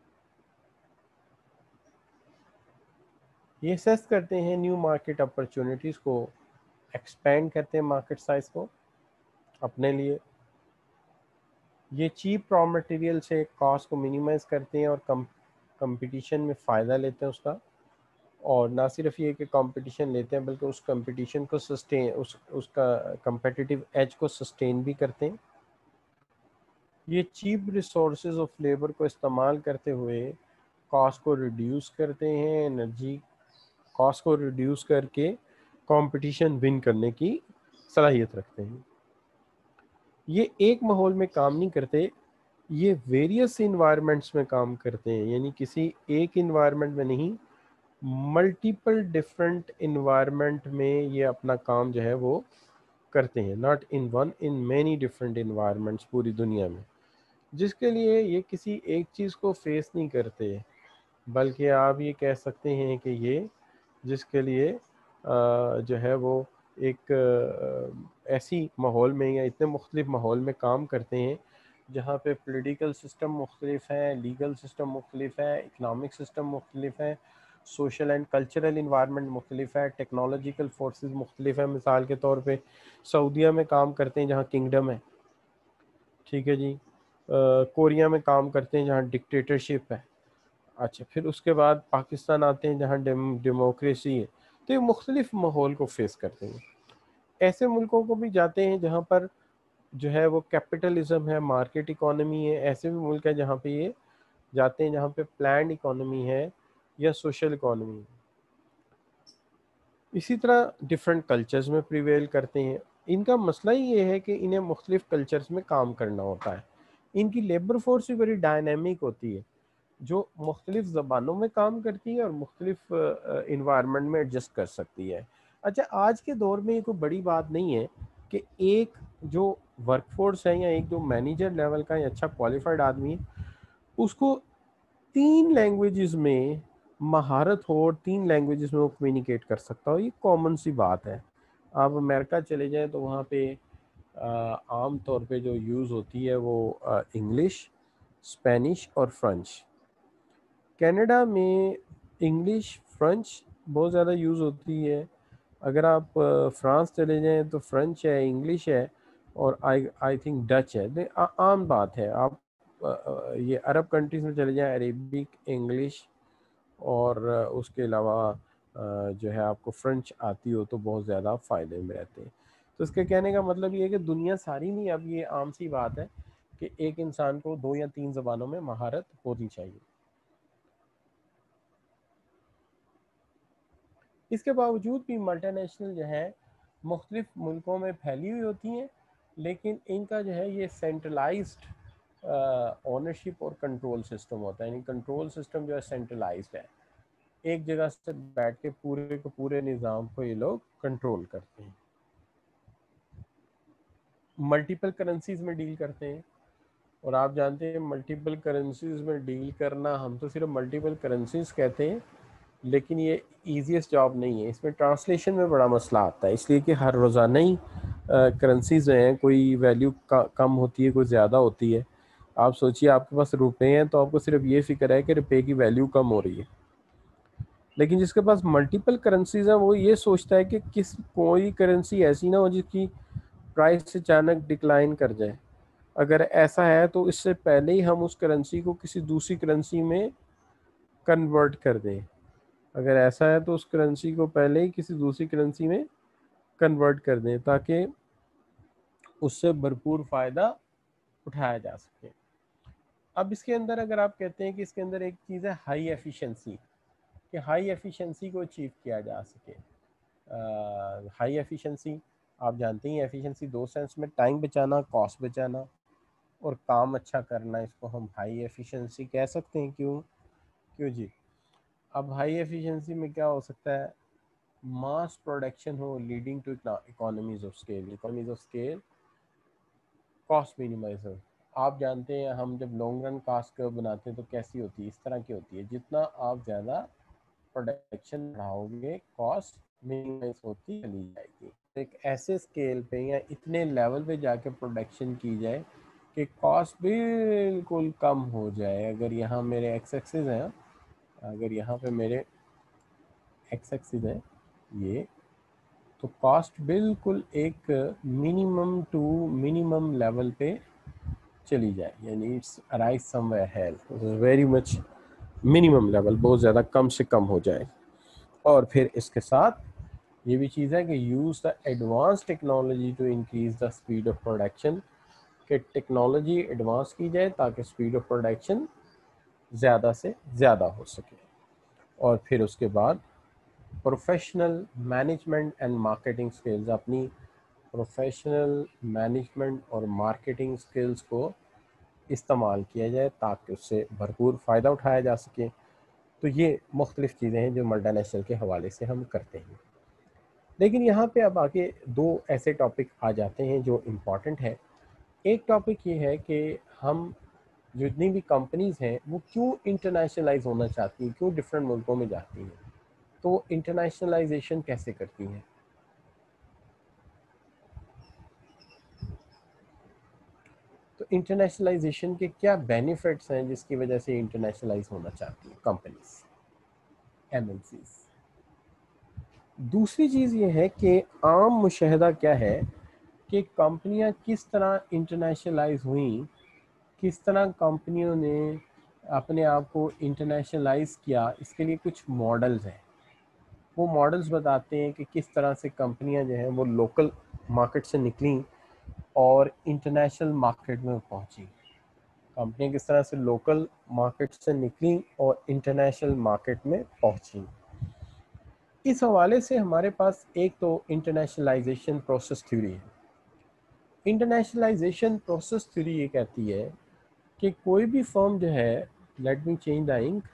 ये असेस करते हैं न्यू मार्केट अपॉर्चुनिटीज़ को, एक्सपेंड करते हैं मार्केट साइज को अपने लिए। ये चीप रॉ मटेरियल से कॉस्ट को मिनिमाइज करते हैं और कंपटीशन में फ़ायदा लेते हैं उसका। और ना सिर्फ ये कि कंपटीशन लेते हैं बल्कि उस कंपटीशन को सस्टेन, उसका कंपेटिटिव एज को सस्टेन भी करते हैं। ये चीप रिसोर्सेज ऑफ लेबर को इस्तेमाल करते हुए कॉस्ट को रिड्यूस करते हैं, एनर्जी कॉस्ट को रिड्यूस करके कंपटीशन विन करने की सलाहियत रखते हैं। ये एक माहौल में काम नहीं करते, ये वेरियस इन्वायरमेंट्स में काम करते हैं, यानी किसी एक इन्वायरमेंट में नहीं, मल्टीपल डिफरेंट इन्वायरमेंट में ये अपना काम जो है वो करते हैं। Not in one, in many different environments पूरी दुनिया में, जिसके लिए ये किसी एक चीज़ को फेस नहीं करते, बल्कि आप ये कह सकते हैं कि ये जिसके लिए जो है वो एक ऐसी माहौल में या इतने मुख्तलिफ माहौल में काम करते हैं जहाँ पे पॉलिटिकल सिस्टम मुख्तलिफ है, लीगल सिस्टम मुख्तलिफ है, इकनॉमिक सिस्टम मुख्तलिफ है, सोशल एंड कल्चरल इन्वायरमेंट मुख्तलिफ है, टेक्नोलॉजिकल फोर्सेस मुख्तलिफ है। मिसाल के तौर पे सऊदीया में काम करते हैं जहाँ किंगडम है, ठीक है जी। कोरिया में काम करते हैं जहाँ डिक्टेटरशिप है। अच्छा, फिर उसके बाद पाकिस्तान आते हैं जहाँ डेमोक्रेसी है। तो ये मुख्तलिफ माहौल को फेस करते हैं। ऐसे मुल्कों को भी जाते हैं जहाँ पर जो है वो कैपिटलिज्म है, मार्केट इकोनॉमी है। ऐसे भी मुल्क है जहाँ पे ये जाते हैं जहाँ पे प्लान्ड इकोनॉमी है या सोशल इकोनॉमी है। इसी तरह डिफरेंट कल्चर्स में प्रिवेल करते हैं। इनका मसला ही ये है कि इन्हें मुख्तलिफ कल्चर्स में काम करना होता है। इनकी लेबर फोर्स भी बड़ी डायनेमिक होती है जो मुख्तलिफ ज़बानों में काम करती है और मुख्तलिफ इन्वायरमेंट में एडजस्ट कर सकती है। अच्छा, आज के दौर में ये कोई बड़ी बात नहीं है कि एक जो वर्कफोर्स है या एक जो मैनेजर लेवल का या अच्छा क्वालिफाइड आदमी है उसको 3 लैंग्वेजेस में महारत हो और 3 लैंग्वेजेस में वो कम्युनिकेट कर सकता हो। ये कॉमन सी बात है। आप अमेरिका चले जाएं तो वहाँ पे आम तौर पे जो यूज़ होती है वो इंग्लिश, स्पेनिश और फ्रेंच। कनाडा में इंग्लिश, फ्रेंच बहुत ज़्यादा यूज़ होती है। अगर आप फ्रांस चले जाएं तो फ्रेंच है, इंग्लिश है और आई थिंक डच है। आम बात है। आप ये अरब कंट्रीज़ में चले जाएं, अरेबिक, इंग्लिश और उसके अलावा जो है आपको फ्रेंच आती हो तो बहुत ज़्यादा फ़ायदे में रहते हैं। तो इसके कहने का मतलब ये है कि दुनिया सारी में अब ये आम सी बात है कि एक इंसान को 2 या 3 ज़बानों में महारत होनी चाहिए। इसके बावजूद भी मल्टीनेशनल जो है मुख्तलिफ मुल्कों में फैली हुई होती हैं, लेकिन इनका जो है ये सेंट्रलाइज्ड ओनरशिप और कंट्रोल सिस्टम होता है। यानी कंट्रोल सिस्टम जो है सेंट्रलाइज्ड है, एक जगह से बैठ के पूरे के पूरे निज़ाम को ये लोग कंट्रोल करते हैं। मल्टीपल करेंसीज में डील करते हैं और आप जानते हैं मल्टीपल करेंसीज में डील करना, हम तो सिर्फ मल्टीपल करेंसीज कहते हैं लेकिन ये ईजीएस्ट जॉब नहीं है। इसमें ट्रांसलेशन में बड़ा मसला आता है, इसलिए कि हर रोज़ाना ही करेंसीज जो हैं कोई वैल्यू कम होती है, कोई ज़्यादा होती है। आप सोचिए आपके पास रुपए हैं तो आपको सिर्फ ये फिक्र है कि रुपए की वैल्यू कम हो रही है, लेकिन जिसके पास मल्टीपल करेंसीज हैं वो ये सोचता है कि किस कोई करेंसी ऐसी ना हो जिसकी प्राइस अचानक डिक्लाइन कर जाए। अगर ऐसा है तो इससे पहले ही हम उस करेंसी को किसी दूसरी करेंसी में कन्वर्ट कर दें। अगर ऐसा है तो उस करेंसी को पहले ही किसी दूसरी करेंसी में कन्वर्ट कर दें ताकि उससे भरपूर फ़ायदा उठाया जा सके। अब इसके अंदर अगर आप कहते हैं कि इसके अंदर एक चीज़ है हाई एफिशिएंसी, कि हाई एफिशिएंसी को अचीव किया जा सके। हाई एफिशिएंसी आप जानते हैं, एफिशिएंसी दो सेंस में, टाइम बचाना, कॉस्ट बचाना और काम अच्छा करना, इसको हम हाई एफिशिएंसी कह सकते हैं। क्यों क्यों जी? अब हाई एफिशिएंसी में क्या हो सकता है? मास प्रोडक्शन हो leading to economies of scale. Economies of scale, cost minimizer. आप जानते हैं हम जब लॉन्ग रन कॉस्ट कर्व बनाते हैं तो कैसी होती है? इस तरह की होती है, जितना आप ज़्यादा प्रोडक्शन बढ़ाओगे कॉस्ट मिनिमाइज होती चली जाएगी। एक ऐसे स्केल पे या इतने लेवल पे जाके प्रोडक्शन की जाए कि कॉस्ट बिल्कुल कम हो जाए। अगर यहाँ मेरे एक्स एक्सिस हैं, अगर यहाँ पे मेरे एक्स एक्सिस है ये, तो कॉस्ट बिल्कुल एक मिनिमम टू मिनिमम लेवल पे चली जाए, यानी it's arise somewhere health very much minimum level, बहुत ज़्यादा कम से कम हो जाए। और फिर इसके साथ ये भी चीज़ है कि use the advance technology to increase the speed of production, कि टेक्नोलॉजी एडवांस की जाए ताकि स्पीड ऑफ प्रोडक्शन ज़्यादा से ज़्यादा हो सके। और फिर उसके बाद professional management and marketing skills, अपनी प्रोफेशनल मैनेजमेंट और मार्केटिंग स्किल्स को इस्तेमाल किया जाए ताकि उससे भरपूर फ़ायदा उठाया जा सके। तो ये मुख्तलिफ़ चीज़ें हैं जो मल्टीनेशनल के हवाले से हम करते हैं। लेकिन यहाँ पे अब आगे दो ऐसे टॉपिक आ जाते हैं जो इम्पॉर्टेंट है। एक टॉपिक ये है कि हम जितनी भी कंपनीज़ हैं वो क्यों इंटरनेशनलाइज होना चाहती हैं, क्यों डिफरेंट मुल्कों में जाती हैं, तो इंटरनेशनलाइजेशन कैसे करती हैं। तो इंटरनेशनलाइजेशन के क्या बेनिफिट्स हैं जिसकी वजह से इंटरनेशनलाइज होना चाहती हैं कंपनीज, एमएनसीज। दूसरी चीज़ ये है कि आम मुशाहिदा क्या है कि कंपनियां किस तरह इंटरनेशनलाइज हुई, किस तरह कंपनियों ने अपने आप को इंटरनेशनलाइज किया। इसके लिए कुछ मॉडल्स हैं, वो मॉडल्स बताते हैं कि किस तरह से कंपनियां जो हैं वो लोकल मार्केट से निकली और इंटरनेशनल मार्केट में पहुंची। कंपनियां किस तरह से लोकल मार्केट से निकली और इंटरनेशनल मार्केट में पहुंची। इस हवाले से हमारे पास एक तो इंटरनेशनलाइजेशन प्रोसेस थ्योरी है। इंटरनेशनलाइजेशन प्रोसेस थ्योरी ये कहती है कि कोई भी फर्म जो है, let me change the ink,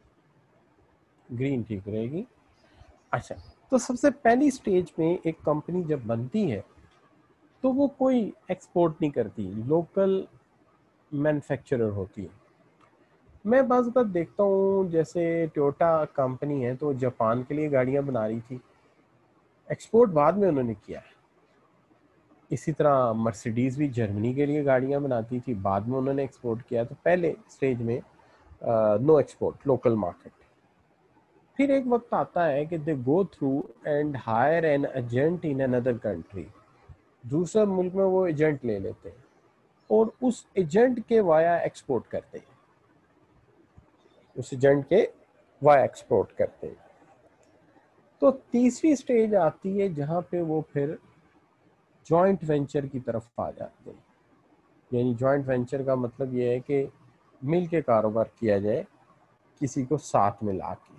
green ठीक रहेगी। अच्छा, तो सबसे पहली स्टेज में एक कंपनी जब बनती है तो वो कोई एक्सपोर्ट नहीं करती, लोकल मैन्युफैक्चरर होती है। मैं बाज़ बात देखता हूँ जैसे टोयोटा कंपनी है तो जापान के लिए गाड़ियाँ बना रही थी, एक्सपोर्ट बाद में उन्होंने किया है। इसी तरह मर्सिडीज़ भी जर्मनी के लिए गाड़ियाँ बनाती थी, बाद में उन्होंने एक्सपोर्ट किया। तो पहले स्टेज में नो एक्सपोर्ट, लोकल मार्केट। फिर एक वक्त आता है कि they go through and hire an agent in another country, दूसरे मुल्क में वो एजेंट ले लेते हैं और उस एजेंट के वाया एक्सपोर्ट करते हैं, उस एजेंट के वाया एक्सपोर्ट करते हैं। तो तीसरी स्टेज आती है जहाँ पे वो फिर जॉइंट वेंचर की तरफ आ जाते हैं। यानी जॉइंट वेंचर का मतलब ये है कि मिल के कारोबार किया जाए, किसी को साथ में ला के।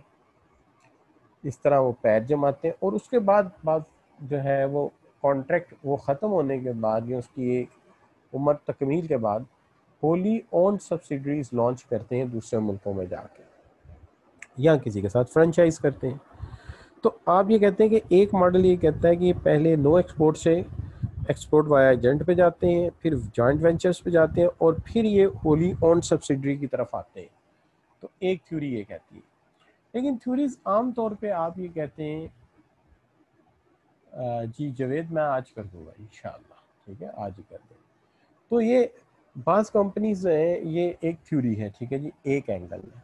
इस तरह वो पैर जमाते हैं और उसके बाद जो है वो कॉन्ट्रैक्ट वो ख़त्म होने के बाद या उसकी एक उम्र तकमील के बाद होली ओन्ड सब्सिडरीज लॉन्च करते हैं दूसरे मुल्कों में जाके, या किसी के साथ फ्रेंचाइज करते हैं। तो आप ये कहते हैं कि एक मॉडल ये कहता है कि पहले नो एक्सपोर्ट से एक्सपोर्ट वाया एजेंट पे जाते हैं, फिर जॉइंट वेंचर्स पे जाते हैं और फिर ये होली ओन्ड सब्सिडरी की तरफ आते हैं। तो एक थ्योरी ये कहती है। लेकिन थ्योरीज आम तौर पे आप ये कहते हैं जी जावेद मैं आज कर दूंगा इंशाल्लाह, ठीक है आज ही कर दें। तो ये बास कंपनीज हैं, ये एक थ्योरी है, ठीक है जी, एक एंगल है।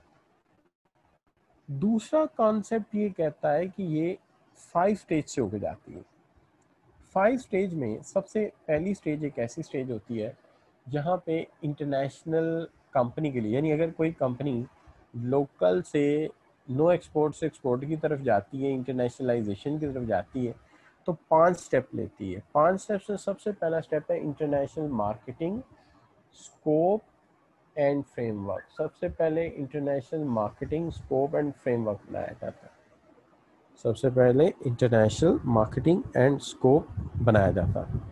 दूसरा कॉन्सेप्ट ये कहता है कि ये 5 स्टेज से होकर जाती है। 5 स्टेज में सबसे पहली स्टेज एक ऐसी स्टेज होती है जहाँ पे इंटरनेशनल कंपनी के लिए, यानी अगर कोई कंपनी लोकल से नो एक्सपोर्ट से एक्सपोर्ट की तरफ जाती है, इंटरनेशनलाइजेशन की तरफ जाती है, तो 5 स्टेप लेती है। 5 स्टेप से सबसे पहला स्टेप है international marketing, scope and framework. सबसे पहले international marketing, scope and framework बनाया जाता है। सबसे पहले इंटरनेशनल मार्केटिंग एंड स्कोप बनाया जाता है।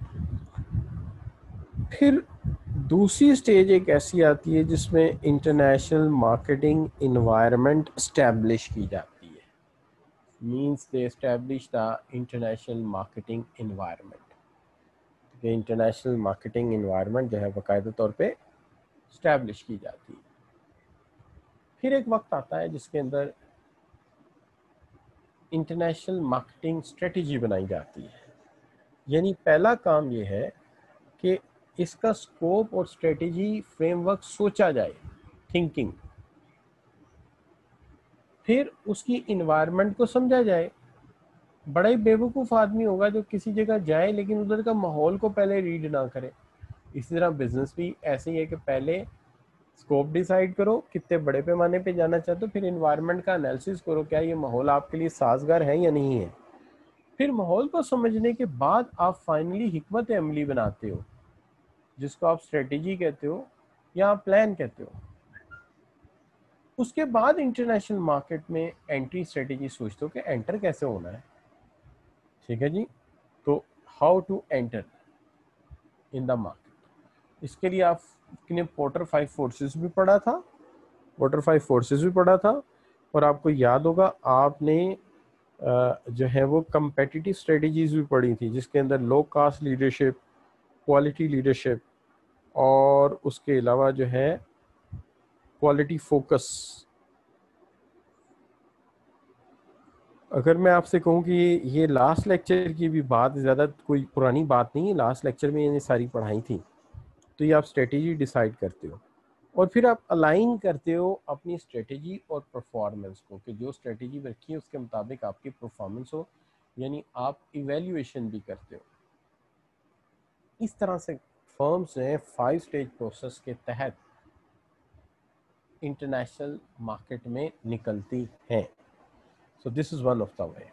फिर दूसरी स्टेज एक ऐसी आती है जिसमें इंटरनेशनल मार्केटिंग इन्वायरमेंट स्टैब्लिश की जाती है। Means they establish the international marketing environment. ये इंटरनेशनल मार्केटिंग इन्वायरमेंट जो है बाकायदा तौर पे स्टैब्लिश की जाती है। फिर एक वक्त आता है जिसके अंदर इंटरनेशनल मार्केटिंग स्ट्रेटजी बनाई जाती है। यानी पहला काम ये है कि इसका स्कोप और स्ट्रेटजी फ्रेमवर्क सोचा जाए, थिंकिंग। फिर उसकी इन्वायरमेंट को समझा जाए। बड़ा ही बेवकूफ़ आदमी होगा जो किसी जगह जाए लेकिन उधर का माहौल को पहले रीड ना करे। इसी तरह बिजनेस भी ऐसे ही है कि पहले स्कोप डिसाइड करो, कितने बड़े पैमाने पे जाना चाहते हो, फिर इन्वायरमेंट का एनालिसिस करो, क्या ये माहौल आपके लिए साजगार है या नहीं है। फिर माहौल को समझने के बाद आप फाइनली हिकमत अमली बनाते हो, जिसको आप स्ट्रेटेजी कहते हो या आप प्लान कहते हो। उसके बाद इंटरनेशनल मार्केट में एंट्री स्ट्रेटेजी सोचते हो कि एंटर कैसे होना है, ठीक है जी। तो how to enter in the market, इसके लिए आपने पोर्टर 5 फोर्सेस भी पढ़ा था, पोर्टर 5 फोर्सेस भी पढ़ा था। और आपको याद होगा आपने जो है वो कंपेटिटिव स्ट्रेटजीज भी पढ़ी थी, जिसके अंदर low cost leadership, quality leadership और उसके अलावा जो है क्वालिटी फोकस। अगर मैं आपसे कहूँ कि ये लास्ट लेक्चर की भी बात, ज़्यादा कोई पुरानी बात नहीं है, लास्ट लेक्चर में ये सारी पढ़ाई थी। तो ये आप स्ट्रेटेजी डिसाइड करते हो और फिर आप अलाइन करते हो अपनी स्ट्रेटेजी और परफॉर्मेंस को, कि जो स्ट्रेटेजी रखी है उसके मुताबिक आपकी परफॉर्मेंस हो, यानी आप इवेल्युएशन भी करते हो। इस तरह से फर्म्स हैं 5 स्टेज प्रोसेस के तहत इंटरनेशनल मार्केट में निकलती हैं। So this is one of the way.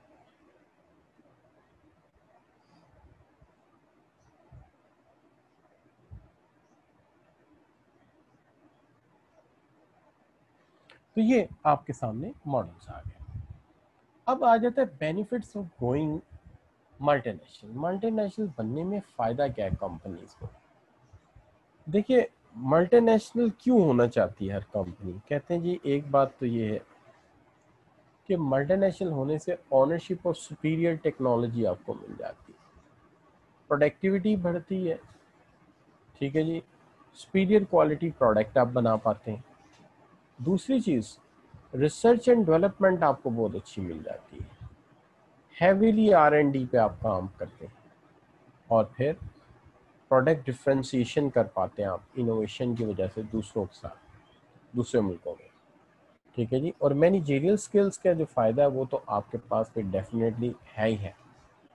तो ये आपके सामने मॉडल्स आ गए। अब आ जाता है benefits of going multinational. Multinational बनने में फ़ायदा क्या है कंपनीज को? देखिए, मल्टीनेशनल क्यों होना चाहती है हर कंपनी? कहते हैं जी एक बात तो ये है कि मल्टीनेशनल होने से ओनरशिप ऑफ सुपीरियर टेक्नोलॉजी आपको मिल जाती है, प्रोडक्टिविटी बढ़ती है, ठीक है जी, सुपीरियर क्वालिटी प्रोडक्ट आप बना पाते हैं। दूसरी चीज़, रिसर्च एंड डेवलपमेंट आपको बहुत अच्छी मिल जाती है, हैवीली R&D पे आप काम करते हैं। और फिर प्रोडक्ट डिफ्रेंसिएशन कर पाते हैं आप इनोवेशन की वजह से दूसरों के साथ, दूसरे मुल्कों में, ठीक है जी। और मैनेजरियल स्किल्स का जो फ़ायदा है वो तो आपके पास फिर डेफिनेटली है ही है।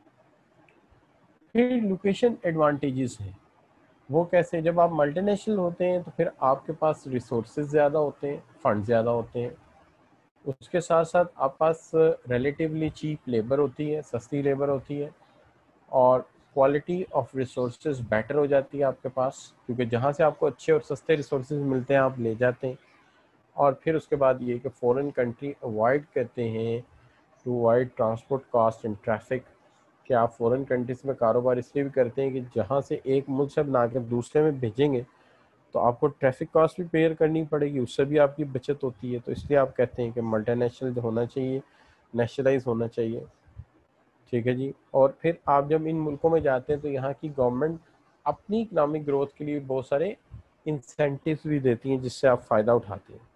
फिर लोकेशन एडवांटेजेस हैं। वो कैसे? जब आप मल्टीनेशनल होते हैं तो फिर आपके पास रिसोर्सेज ज़्यादा होते हैं, फंड ज़्यादा होते हैं, उसके साथ साथ आप पास रिलेटिवली चीप लेबर होती है, सस्ती लेबर होती है, और क्वालिटी ऑफ रिसोर्सेज बेटर हो जाती है आपके पास, क्योंकि जहाँ से आपको अच्छे और सस्ते रिसोर्सेज मिलते हैं आप ले जाते हैं। और फिर उसके बाद ये कि फॉरेन कंट्री अवॉइड करते हैं to avoid transport cost and traffic, कि आप फॉरेन कंट्रीज़ में कारोबार इसलिए भी करते हैं कि जहाँ से एक मुल्क से बना कर दूसरे में भेजेंगे तो आपको ट्रैफिक कॉस्ट भी पेयर करनी पड़ेगी, उससे भी आपकी बचत होती है। तो इसलिए आप कहते हैं कि मल्टीनेशनल होना चाहिए, नेशनलाइज होना चाहिए, ठीक है जी। और फिर आप जब इन मुल्कों में जाते हैं तो यहाँ की गवर्नमेंट अपनी इकनॉमिक ग्रोथ के लिए बहुत सारे इंसेंटिव्स भी देती हैं जिससे आप फ़ायदा उठाते हैं।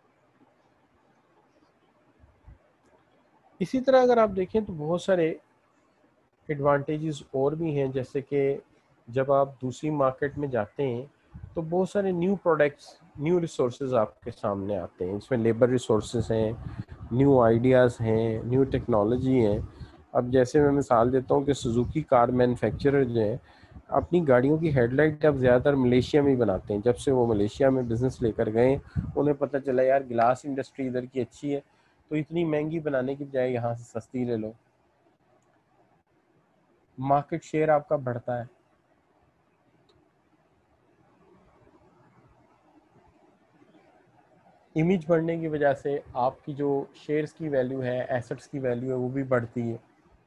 इसी तरह अगर आप देखें तो बहुत सारे एडवांटेजेस और भी हैं, जैसे कि जब आप दूसरी मार्केट में जाते हैं तो बहुत सारे न्यू प्रोडक्ट्स, न्यू रिसोर्सेज आपके सामने आते हैं। इसमें लेबर रिसोर्सेज हैं, न्यू आइडियाज़ हैं, न्यू टेक्नोलॉजी है। अब जैसे मैं मिसाल देता हूँ कि सुजुकी कार मैन्युफैक्चरर जो है, अपनी गाड़ियों की हेडलाइट अब ज़्यादातर मलेशिया में ही बनाते हैं। जब से वो मलेशिया में बिज़नेस लेकर गए, उन्हें पता चला यार गिलास इंडस्ट्री इधर की अच्छी है, तो इतनी महंगी बनाने की बजाय यहाँ से सस्ती ले लो, मार्केट शेयर आपका बढ़ता है। इमेज बढ़ने की वजह से आपकी जो शेयर्स की वैल्यू है, एसेट्स की वैल्यू है, वो भी बढ़ती है।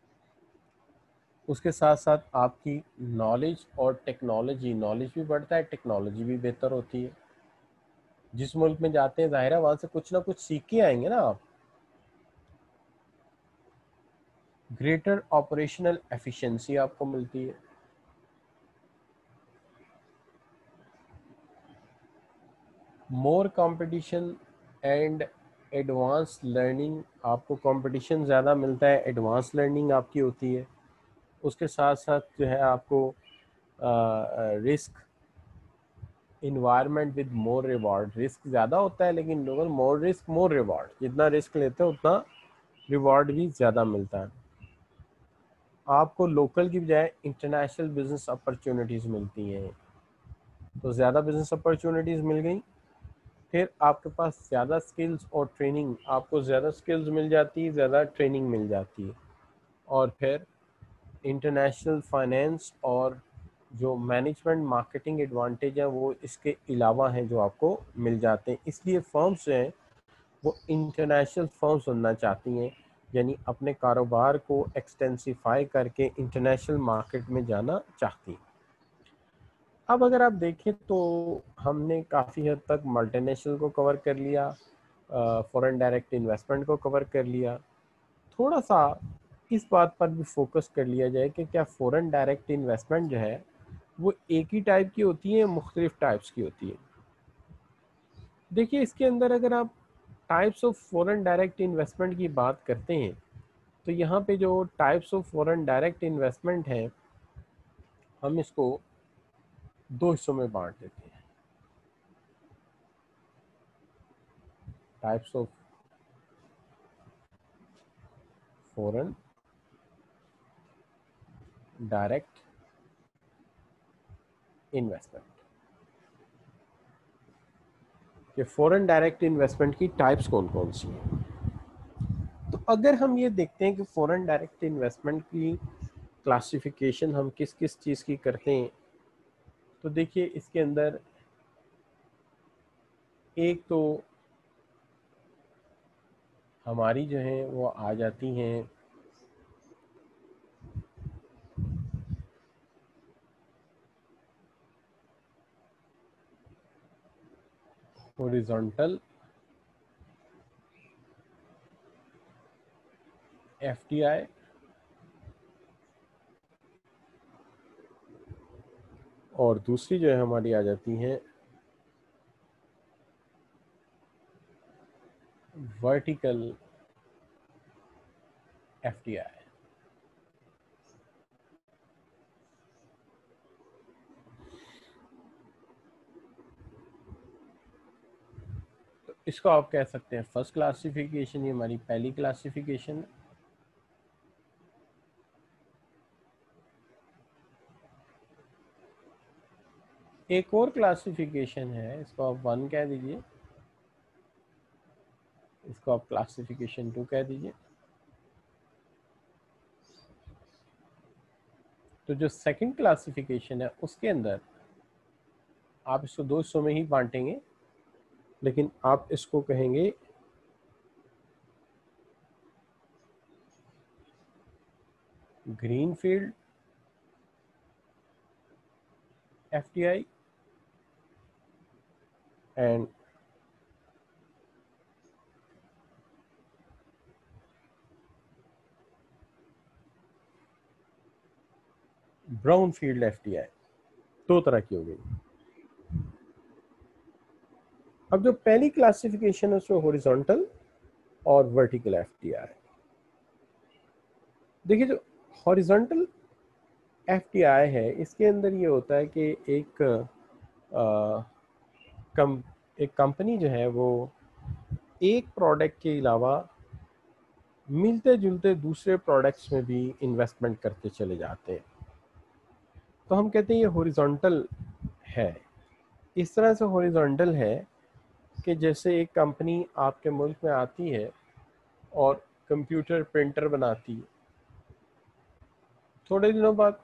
उसके साथ साथ आपकी नॉलेज और टेक्नोलॉजी, नॉलेज भी बढ़ता है, टेक्नोलॉजी भी बेहतर होती है। जिस मुल्क में जाते हैं ज़ाहिर है वहाँ से कुछ ना कुछ सीख के आएंगे ना आप। ग्रेटर ऑपरेशनल एफिशिएंसी आपको मिलती है। More competition and advance learning, आपको कंपटीशन ज़्यादा मिलता है, एडवांस लर्निंग आपकी होती है। उसके साथ साथ जो है आपको risk environment with more reward, risk ज़्यादा होता है लेकिन लोगों मोर रिस्क मोर रिवॉर्ड, जितना रिस्क लेते हैं उतना रिवॉर्ड भी ज़्यादा मिलता है। आपको लोकल की बजाय इंटरनेशनल बिजनेस अपॉर्चुनिटीज़ मिलती हैं, तो ज़्यादा बिजनेस अपॉर्चुनिटीज़ मिल गई। फिर आपके पास ज़्यादा स्किल्स और ट्रेनिंग, आपको ज़्यादा स्किल्स मिल जाती है, ज़्यादा ट्रेनिंग मिल जाती है। और फिर इंटरनेशनल फाइनेंस और जो मैनेजमेंट मार्केटिंग एडवांटेज है वो इसके अलावा हैं जो आपको मिल जाते हैं। इसलिए फर्म्स जो हैं वो इंटरनेशनल फर्म्स बनना चाहती हैं, यानी अपने कारोबार को एक्सटेंसिफाई करके इंटरनेशनल मार्केट में जाना चाहती हैं। अब अगर आप देखें तो हमने काफ़ी हद तक मल्टीनेशनल को कवर कर लिया, फॉरेन डायरेक्ट इन्वेस्टमेंट को कवर कर लिया। थोड़ा सा इस बात पर भी फोकस कर लिया जाए कि क्या फॉरेन डायरेक्ट इन्वेस्टमेंट जो है वो एक ही टाइप की होती है, मुख्तलिफ टाइप्स की होती है। देखिए इसके अंदर अगर आप types of foreign direct investment की बात करते हैं तो यहाँ पे जो types of foreign direct investment है, हम इसको दो हिस्सों में बांट देते हैं। Types of foreign direct investment, कि फॉरेन डायरेक्ट इन्वेस्टमेंट की टाइप्स कौन कौन सी हैं। तो अगर हम ये देखते हैं कि फॉरेन डायरेक्ट इन्वेस्टमेंट की क्लासिफिकेशन हम किस किस चीज़ की करते हैं, तो देखिए इसके अंदर एक तो हमारी जो है वो आ जाती हैं हॉरिजॉन्टल एफडीआई, और दूसरी जो है हमारी आ जाती हैं वर्टिकल एफडीआई। तो इसको आप कह सकते हैं फर्स्ट क्लासिफिकेशन, ये हमारी पहली क्लासिफिकेशन है। एक और क्लासिफिकेशन है, इसको आप वन कह दीजिए, इसको आप क्लासिफिकेशन टू कह दीजिए। तो जो सेकंड क्लासिफिकेशन है उसके अंदर आप इसको दो हिस्सों में ही बांटेंगे, लेकिन आप इसको कहेंगे green field FDI and brown field FDI. दो तरह की हो गई। अब जो पहली क्लासिफिकेशन है उसमें हॉरिजॉन्टल और वर्टिकल एफडीआई। देखिए जो हॉरिजॉन्टल एफडीआई है इसके अंदर ये होता है कि एक कम एक कंपनी जो है वो एक प्रोडक्ट के अलावा मिलते जुलते दूसरे प्रोडक्ट्स में भी इन्वेस्टमेंट करते चले जाते हैं, तो हम कहते हैं ये हॉरिजॉन्टल है। इस तरह से हॉरिजॉन्टल है कि जैसे एक कंपनी आपके मुल्क में आती है और कंप्यूटर प्रिंटर बनाती है, थोड़े दिनों बाद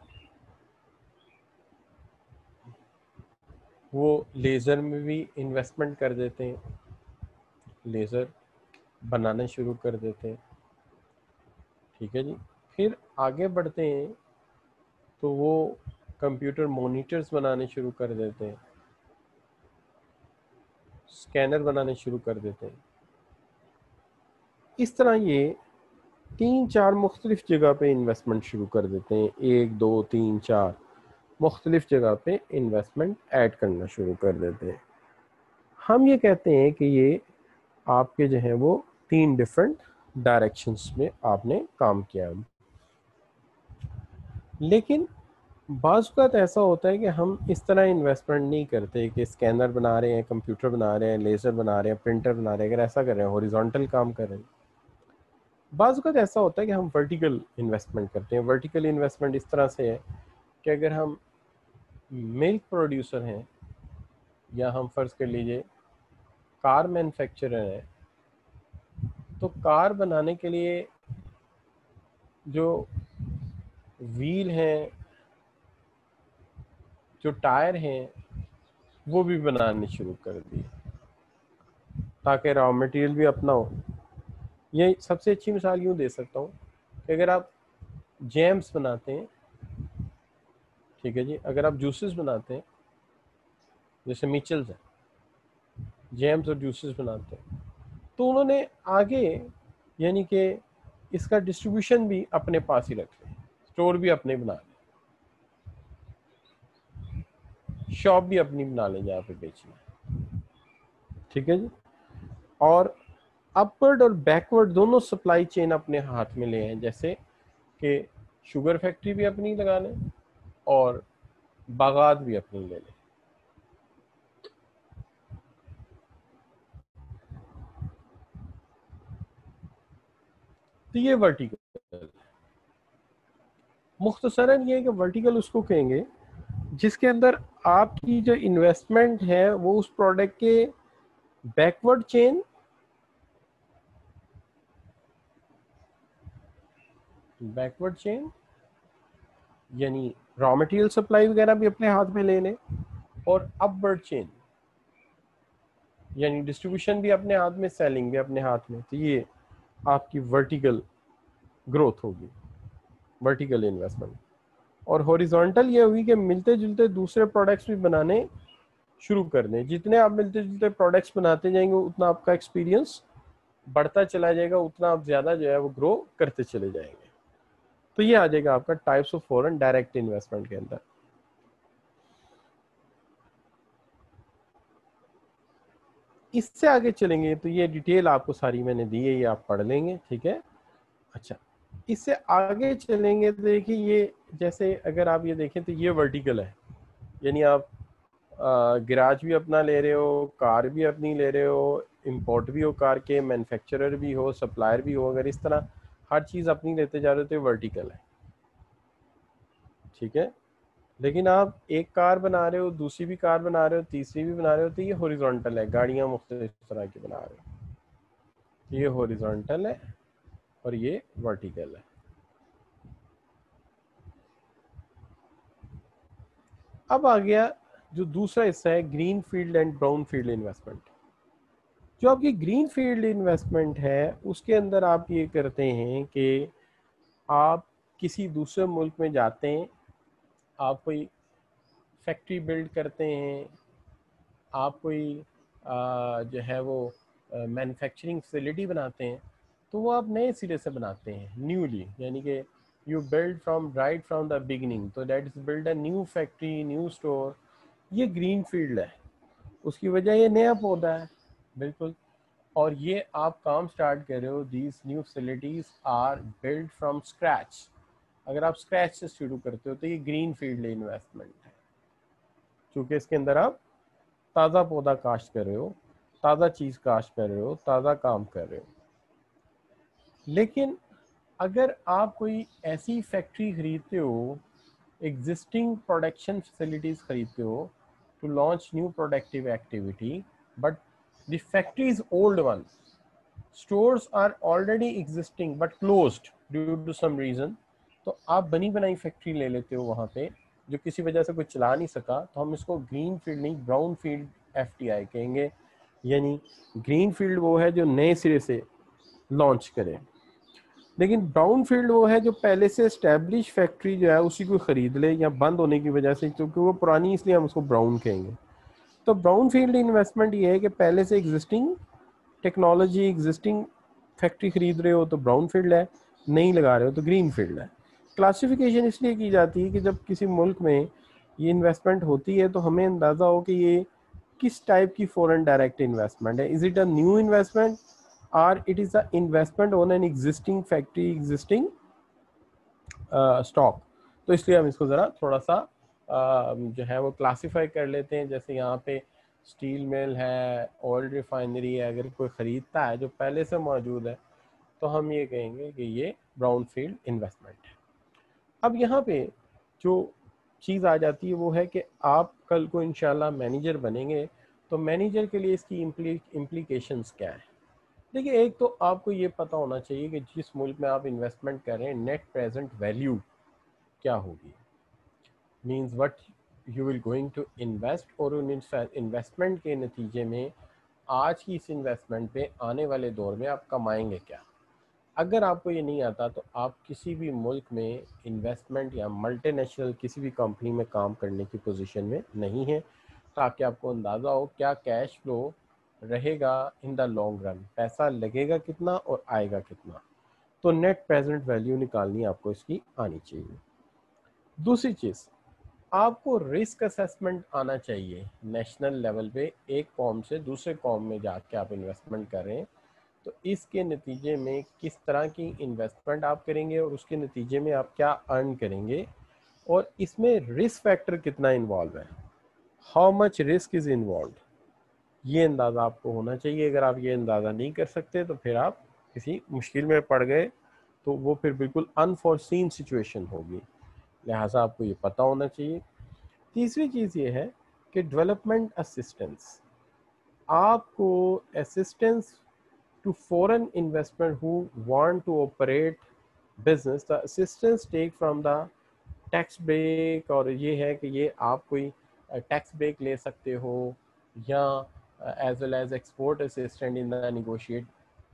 वो लेज़र में भी इन्वेस्टमेंट कर देते हैं, लेज़र बनाना शुरू कर देते हैं, ठीक है जी। फिर आगे बढ़ते हैं तो वो कंप्यूटर मॉनिटर्स बनाने शुरू कर देते हैं, स्कैनर बनाने शुरू कर देते हैं। इस तरह ये 3-4 मुख्तलिफ जगह पे इन्वेस्टमेंट शुरू कर देते हैं, 1 2 3 4 मुख्तलिफ जगह पे इन्वेस्टमेंट ऐड करना शुरू कर देते हैं। हम ये कहते हैं कि ये आपके जो है वो 3 डिफरेंट डायरेक्शंस में आपने काम किया। लेकिन बाज़ वक़्त ऐसा होता है कि हम इस तरह इन्वेस्टमेंट नहीं करते कि स्कैनर बना रहे हैं, कंप्यूटर बना रहे हैं, लेज़र बना रहे हैं, प्रिंटर बना रहे हैं, अगर ऐसा कर रहे हैं हॉरिजॉन्टल काम कर रहे हैं। बाज़ वक़्त ऐसा होता है कि हम वर्टिकल इन्वेस्टमेंट करते हैं। वर्टिकल इन्वेस्टमेंट इस तरह से है कि अगर हम मिल्क प्रोड्यूसर हैं या हम फ़र्ज़ कर लीजिए कार मैन्युफैक्चरर हैं, तो कार बनाने के लिए जो व्हील हैं, जो टायर हैं, वो भी बनाने शुरू कर दिए ताकि रॉ मटेरियल भी अपना हो। ये सबसे अच्छी मिसाल यूँ दे सकता हूँ कि अगर आप जैम्स बनाते हैं, ठीक है जी, अगर आप जूसेस बनाते हैं, जैसे मिचल्स हैं, जैम्स और जूसेस बनाते हैं, तो उन्होंने आगे यानी कि इसका डिस्ट्रीब्यूशन भी अपने पास ही रख लें, स्टोर भी अपने बना लें, शॉप भी अपनी बना लें जहाँ पे बेचना है, ठीक है जी। और अपवर्ड और बैकवर्ड दोनों सप्लाई चेन अपने हाथ में ले हैं, जैसे कि शुगर फैक्ट्री भी अपनी लगा लें और बागात भी अपनी ले लें। तो ये वर्टिकल, मुख्तसरन ये कि वर्टिकल उसको कहेंगे जिसके अंदर आपकी जो इन्वेस्टमेंट है वो उस प्रोडक्ट के बैकवर्ड चेन, बैकवर्ड चेन यानी रॉ मटेरियल सप्लाई वगैरह भी अपने हाथ में ले लें, और अपवर्ड चेन यानी डिस्ट्रीब्यूशन भी अपने हाथ में, सेलिंग भी अपने हाथ में। तो ये आपकी वर्टिकल ग्रोथ होगी, वर्टिकल इन्वेस्टमेंट। और हॉरिजॉन्टल ये हुई कि मिलते जुलते दूसरे प्रोडक्ट्स भी बनाने शुरू कर दें। जितने आप मिलते जुलते प्रोडक्ट्स बनाते जाएंगे उतना आपका एक्सपीरियंस बढ़ता चला जाएगा, उतना आप ज़्यादा जो है वो ग्रो करते चले जाएंगे। तो ये आ जाएगा आपका types of foreign direct investment के अंदर। इससे आगे चलेंगे तो ये डिटेल आपको सारी मैंने दी है, ये आप पढ़ लेंगे, ठीक है। अच्छा, इससे आगे चलेंगे तो देखिए ये जैसे अगर आप ये देखें तो ये वर्टिकल है, यानी आप गैराज भी अपना ले रहे हो, कार भी अपनी ले रहे हो, इंपोर्ट भी हो कार के, मैन्युफैक्चरर भी हो, सप्लायर भी हो, अगर इस तरह हर चीज़ अपनी लेते जा रहे हो तो वर्टिकल है, ठीक है। लेकिन आप एक कार बना रहे हो, दूसरी भी कार बना रहे हो, तीसरी भी बना रहे हो, तो ये हॉरिजॉन्टल है, गाड़ियाँ मुख्तलिफ तरह की बना रहे हो, ये हॉरिजॉन्टल है और ये वर्टिकल है। अब आ गया जो दूसरा हिस्सा है green field and brown field investment. जो आपकी ग्रीन फील्ड इन्वेस्टमेंट है उसके अंदर आप ये करते हैं कि आप किसी दूसरे मुल्क में जाते हैं, आप कोई फैक्ट्री बिल्ड करते हैं, आप कोई जो है वो मैन्युफैक्चरिंग फैसिलिटी बनाते हैं, तो वो आप नए सिरे से बनाते हैं, न्यूली, यानी कि you build from right from the beginning, तो that is build a new factory, new store. ये ग्रीन फील्ड है, उसकी वजह ये नया पौधा है, बिल्कुल। और ये आप काम स्टार्ट कर रहे हो, these new facilities are build from scratch. अगर आप स्क्रैच से शुरू करते हो तो ये ग्रीन फील्ड इन्वेस्टमेंट है, क्योंकि इसके अंदर आप ताज़ा पौधा काश्त कर रहे हो, ताज़ा चीज़ काश्त कर रहे हो, ताज़ा काम कर रहे हो। लेकिन अगर आप कोई ऐसी फैक्ट्री खरीदते हो, एग्जिस्टिंग प्रोडक्शन फैसिलिटीज़ खरीदते हो to launch new productive activity, but the factory is old one, stores are already existing but closed due to some reason, तो आप बनी बनाई फैक्ट्री ले लेते हो वहाँ पे, जो किसी वजह से कोई चला नहीं सका, तो हम इसको ग्रीन फील्ड नहीं ब्राउन फील्ड FDI कहेंगे। यानी ग्रीन फील्ड वो है जो नए सिरे से लॉन्च करे, लेकिन ब्राउन फील्ड वो है जो पहले से एस्टेब्लिश फैक्ट्री जो है उसी को खरीद ले, या बंद होने की वजह से, क्योंकि वो पुरानी इसलिए हम उसको ब्राउन कहेंगे। तो ब्राउन फील्ड इन्वेस्टमेंट ये है कि पहले से एग्जिस्टिंग टेक्नोलॉजी, एग्जिस्टिंग फैक्ट्री खरीद रहे हो तो ब्राउन फील्ड है, नहीं लगा रहे हो तो ग्रीन फील्ड है। क्लासिफिकेशन इसलिए की जाती है कि जब किसी मुल्क में ये इन्वेस्टमेंट होती है तो हमें अंदाज़ा हो कि ये किस टाइप की फॉरेन डायरेक्ट इन्वेस्टमेंट है। Is it a new investment or it is an investment on an existing factory, existing stock। तो इसलिए हम इसको ज़रा थोड़ा सा जो है वो क्लासीफाई कर लेते हैं। जैसे यहाँ पे स्टील मिल है, ऑयल रिफाइनरी है, अगर कोई ख़रीदता है जो पहले से मौजूद है तो हम ये कहेंगे कि ये ब्राउन फील्ड इन्वेस्टमेंट है। अब यहाँ पे जो चीज़ आ जाती है वो है कि आप कल को इंशाल्लाह मैनेजर बनेंगे, तो मैनेजर के लिए इसकी इम्प्लीकेशंस क्या है। देखिए, एक तो आपको ये पता होना चाहिए कि जिस मुल्क में आप इन्वेस्टमेंट कर रहे हैं नेट प्रेजेंट वैल्यू क्या होगी, means what you will going to invest, और उन इन्वेस्टमेंट के नतीजे में आज की इस इन्वेस्टमेंट पे आने वाले दौर में आप कमाएंगे क्या। अगर आपको ये नहीं आता तो आप किसी भी मुल्क में इन्वेस्टमेंट या मल्टीनेशनल किसी भी कंपनी में काम करने की पोजीशन में नहीं है, ताकि आपको अंदाज़ा हो क्या कैश फ्लो रहेगा इन द लॉन्ग रन, पैसा लगेगा कितना और आएगा कितना। तो नेट प्रेजेंट वैल्यू निकालनी आपको इसकी आनी चाहिए। दूसरी चीज़, आपको रिस्क असेसमेंट आना चाहिए नेशनल लेवल पे। एक कॉम से दूसरे कॉम में जाके आप इन्वेस्टमेंट कर रहे हैं तो इसके नतीजे में किस तरह की इन्वेस्टमेंट आप करेंगे और उसके नतीजे में आप क्या अर्न करेंगे, और इसमें रिस्क फैक्टर कितना इन्वॉल्व है, how much risk is involve, ये अंदाज़ा आपको होना चाहिए। अगर आप ये अंदाज़ा नहीं कर सकते तो फिर आप किसी मुश्किल में पड़ गए, तो वो फिर बिल्कुल अनफॉर्सीन सिचुएशन होगी, लिहाजा आपको ये पता होना चाहिए। तीसरी चीज़ ये है कि डेवलपमेंट असिस्टेंस, आपको assistance to foreign investment who want to operate business, the assistance take from the tax break, और ये है कि ये आप कोई टैक्स ब्रेक ले सकते हो, या as well as export assistant in the negotiate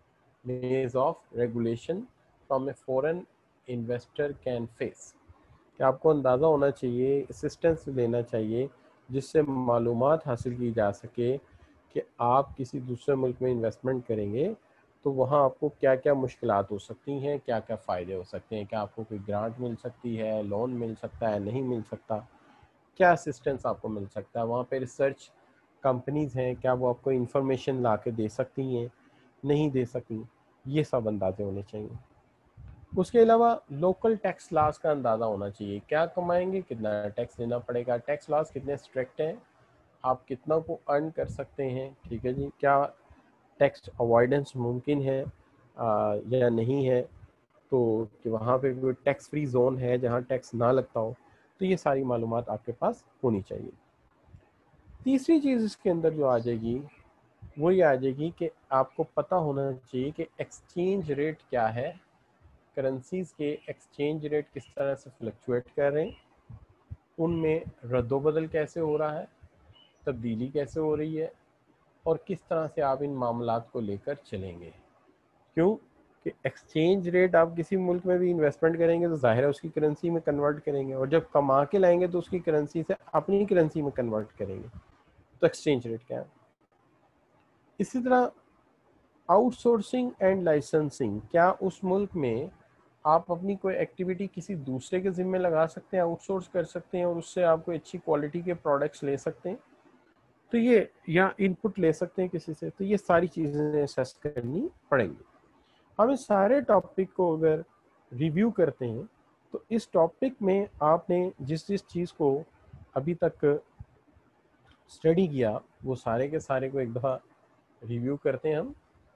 maze of regulation from a foreign investor can face. कि आपको अंदाज़ा होना चाहिए, असिस्टेंस लेना चाहिए जिससे मालूमात हासिल की जा सके कि आप किसी दूसरे मुल्क में इन्वेस्टमेंट करेंगे तो वहाँ आपको क्या क्या मुश्किलात हो सकती हैं, क्या क्या फ़ायदे हो सकते हैं, क्या आपको कोई ग्रांट मिल सकती है, लोन मिल सकता है, नहीं मिल सकता, क्या असिस्टेंस आपको मिल सकता है, वहाँ पे रिसर्च कंपनीज़ हैं, क्या वो आपको इंफॉर्मेशन ला के दे सकती हैं, नहीं दे सकती, ये सब अंदाजे होने चाहिए। उसके अलावा लोकल टैक्स लॉस का अंदाज़ा होना चाहिए, क्या कमाएंगे, कितना टैक्स देना पड़ेगा, टैक्स लॉस कितने स्ट्रिक्ट हैं, आप कितना को अर्न कर सकते हैं, ठीक है जी, क्या टैक्स अवॉइडेंस मुमकिन है या नहीं है, तो कि वहाँ पे कोई टैक्स फ्री जोन है जहाँ टैक्स ना लगता हो, तो ये सारी मालूमात आपके पास होनी चाहिए। तीसरी चीज़ इसके अंदर जो आ जाएगी वो ये आ जाएगी कि आपको पता होना चाहिए कि एक्सचेंज रेट क्या है, करेंसीज़ के एक्सचेंज रेट किस तरह से फ्लक्चुएट कर रहे हैं, उनमें रद्दोबदल कैसे हो रहा है, तब्दीली कैसे हो रही है, और किस तरह से आप इन मामलात को लेकर चलेंगे। क्यों कि एक्सचेंज रेट आप किसी मुल्क में भी इन्वेस्टमेंट करेंगे तो जाहिर है उसकी करेंसी में कन्वर्ट करेंगे, और जब कमा के लाएंगे तो उसकी करेंसी से अपनी करेंसी में कन्वर्ट करेंगे, तो एक्सचेंज रेट क्या है। इसी तरह आउटसोर्सिंग एंड लाइसेंसिंग, क्या उस मुल्क में आप अपनी कोई एक्टिविटी किसी दूसरे के ज़िम्मे लगा सकते हैं, आउटसोर्स कर सकते हैं, और उससे आप कोई अच्छी क्वालिटी के प्रोडक्ट्स ले सकते हैं, तो ये या इनपुट ले सकते हैं किसी से, तो ये सारी चीज़ें असेस करनी पड़ेंगी। हम इस सारे टॉपिक को अगर रिव्यू करते हैं तो इस टॉपिक में आपने जिस जिस चीज़ को अभी तक स्टडी किया वो सारे के सारे को एक दफ़ा रिव्यू करते हैं हम।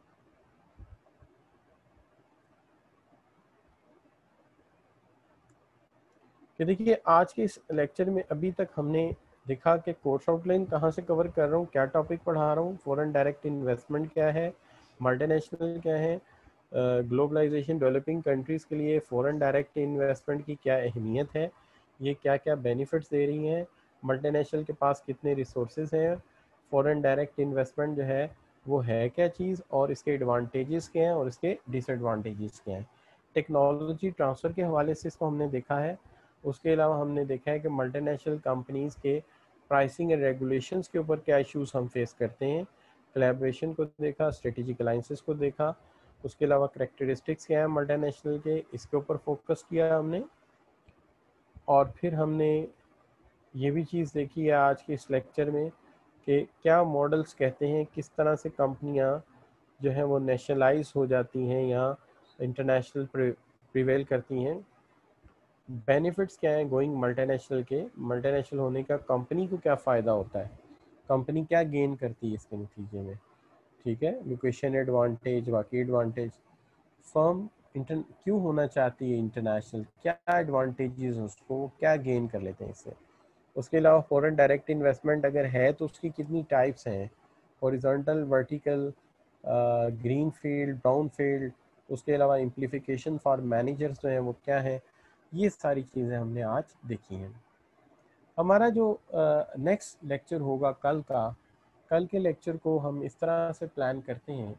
कि देखिए आज के इस लेक्चर में अभी तक हमने देखा कि कोर्स आउटलाइन कहाँ से कवर कर रहा हूँ, क्या टॉपिक पढ़ा रहा हूँ, फॉरेन डायरेक्ट इन्वेस्टमेंट क्या है, मल्टीनेशनल क्या है, ग्लोबलाइजेशन, डेवलपिंग कंट्रीज़ के लिए फॉरेन डायरेक्ट इन्वेस्टमेंट की क्या अहमियत है, ये क्या क्या बेनिफिट्स दे रही हैं, मल्टीनेशनल के पास कितने रिसोर्सेज हैं, फॉरेन डायरेक्ट इन्वेस्टमेंट जो है वो है क्या चीज़, और इसके एडवांटेजेस क्या हैं और इसके डिसएडवांटेजेस क्या हैं। टेक्नोलॉजी ट्रांसफ़र के हवाले से इसको हमने देखा है। उसके अलावा हमने देखा है कि मल्टीनेशनल कंपनीज़ के प्राइसिंग एंड रेगुलेशंस के ऊपर क्या इश्यूज हम फेस करते हैं। कोलैबोरेशन को देखा, स्ट्रेटेजिक अलाइंसेस को देखा, उसके अलावा करेक्टरिस्टिक्स क्या है मल्टीनेशनल के, इसके ऊपर फोकस किया हमने। और फिर हमने ये भी चीज़ देखी है आज के इस लेक्चर में कि क्या मॉडल्स कहते हैं किस तरह से कंपनियां जो हैं वो नेशनलाइज हो जाती हैं या इंटरनेशनल प्रिवेल करती हैं। बेनिफिट्स क्या हैं गोइंग मल्टीनेशनल के, मल्टीनेशनल होने का कंपनी को क्या फ़ायदा होता है, कंपनी क्या गेन करती है इसके नतीजे में। ठीक है, लोकेशन एडवांटेज, बाकी एडवांटेज, फर्म इंटर क्यों होना चाहती है इंटरनेशनल, क्या एडवांटेजेस उसको क्या गेन कर लेते हैं इससे। उसके अलावा फॉरेन डायरेक्ट इन्वेस्टमेंट अगर है तो उसकी कितनी टाइप्स हैं, horizontal, vertical, green field, brown field, उसके अलावा इम्प्लीफिकेशन फॉर मैनेजर्स जो हैं वो क्या है। ये सारी चीज़ें हमने आज देखी हैं। हमारा जो नेक्स्ट लेक्चर होगा कल का, कल के लेक्चर को हम इस तरह से प्लान करते हैं।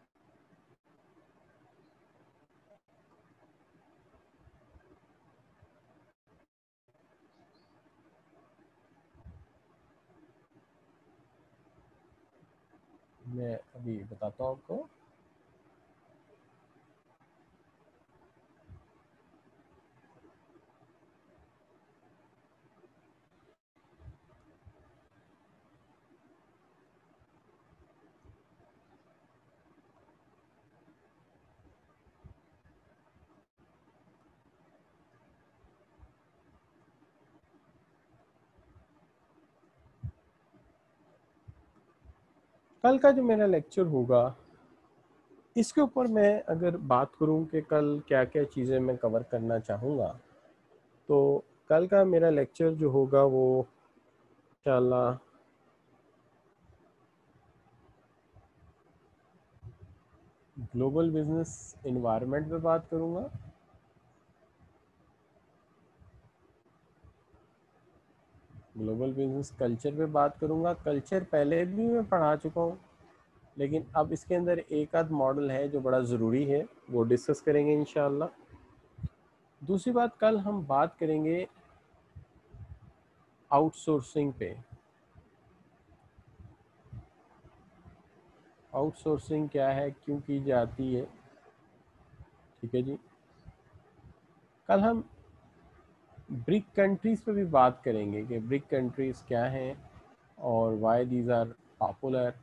मैं अभी बताता हूँ आपको। कल का जो मेरा लेक्चर होगा इसके ऊपर मैं अगर बात करूं कि कल क्या क्या चीज़ें मैं कवर करना चाहूँगा, तो कल का मेरा लेक्चर जो होगा वो इंशाल्लाह ग्लोबल बिजनेस इन्वायरमेंट पे बात करूँगा। ग्लोबल बिजनेस कल्चर पे बात करूँगा। कल्चर पहले भी मैं पढ़ा चुका हूँ, लेकिन अब इसके अंदर एक आध मॉडल है जो बड़ा ज़रूरी है, वो डिस्कस करेंगे इंशाल्लाह। दूसरी बात, कल हम बात करेंगे आउटसोर्सिंग पे। आउटसोर्सिंग क्या है, क्यों की जाती है। ठीक है जी। कल हम ब्रिक कंट्रीज़ पे भी बात करेंगे कि ब्रिक कंट्रीज़ क्या हैं और वाई दीज आर पॉपुलर,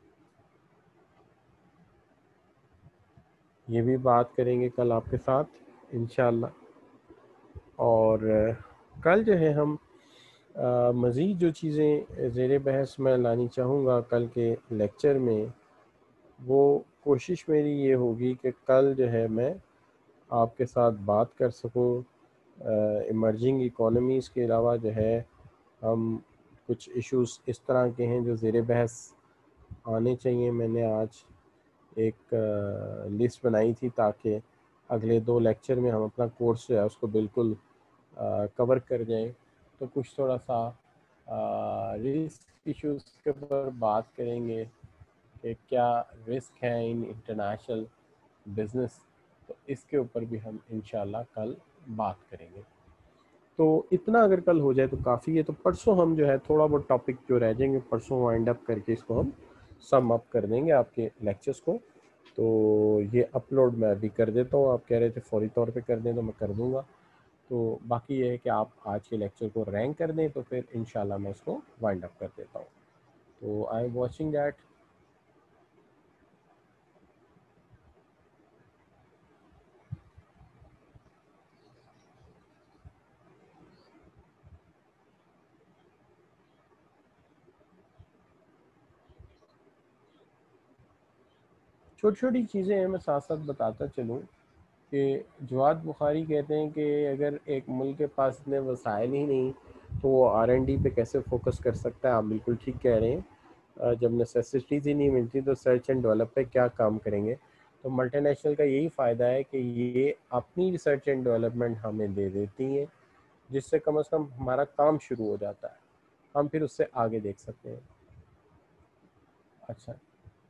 ये भी बात करेंगे कल आपके साथ इंशाल्लाह। और कल जो है हम मज़ीद जो चीज़ें ज़ेर बहस मैं लानी चाहूँगा कल के लेक्चर में, वो कोशिश मेरी ये होगी कि कल जो है मैं आपके साथ बात कर सकूँ इमर्जिंग इकोनॉमीज़ के अलावा जो है हम कुछ इश्यूज़ इस तरह के हैं जो ज़ेर बहस आने चाहिए। मैंने आज एक लिस्ट बनाई थी ताकि अगले 2 लेक्चर में हम अपना कोर्स जो है उसको बिल्कुल कवर कर जाएं। तो कुछ थोड़ा सा रिस्क इश्यूज़ के ऊपर बात करेंगे कि क्या रिस्क है इन इंटरनेशनल बिजनेस, तो इसके ऊपर भी हम इंशाल्लाह कल बात करेंगे। तो इतना अगर कल हो जाए तो काफ़ी है। तो परसों हम जो है थोड़ा बहुत टॉपिक जो रह जाएंगे परसों वाइंड अप करके इसको हम सम अप कर देंगे आपके लेक्चर्स को। तो ये अपलोड मैं अभी कर देता हूँ, आप कह रहे थे फौरी तौर पे कर दें तो मैं कर दूँगा। तो बाकी ये है कि आप आज के लेक्चर को रैंक कर दें तो फिर इंशाल्लाह मैं इसको वाइंड अप कर देता हूँ। तो आई एम वॉचिंग दैट। छोटी छोटी चीज़ें हैं, मैं साथ साथ बताता चलूँ कि जवाद बुखारी कहते हैं कि अगर एक मुल्क के पास इतने वसाइल ही नहीं तो वो R&D पे कैसे फोकस कर सकता है। आप बिल्कुल ठीक कह रहे हैं। जब नेसेसिटीज़ ही नहीं मिलती तो सर्च एंड डेवलप पे क्या काम करेंगे। तो मल्टीनेशनल का यही फ़ायदा है कि ये अपनी रिसर्च एंड डेवलपमेंट हमें दे देती हैं, जिससे कम से कम हमारा काम शुरू हो जाता है, हम फिर उससे आगे देख सकते हैं। अच्छा,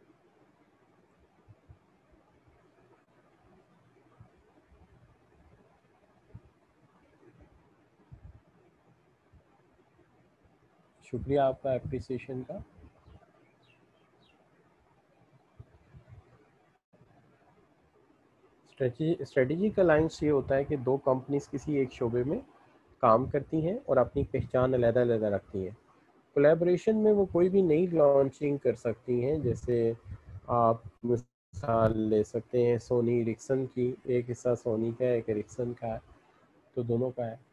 शुक्रिया आपका एप्रिसिएशन का। स्ट्रेटेजिक अलायंस ये होता है कि दो कंपनीज किसी एक शोबे में काम करती हैं और अपनी पहचान अलग-अलग रखती हैं। कोलैबोरेशन में वो कोई भी नई लॉन्चिंग कर सकती हैं, जैसे आप मिसाल ले सकते हैं सोनी एरिक्सन की। एक हिस्सा सोनी का है, एक एरिक्सन का है, तो दोनों का है।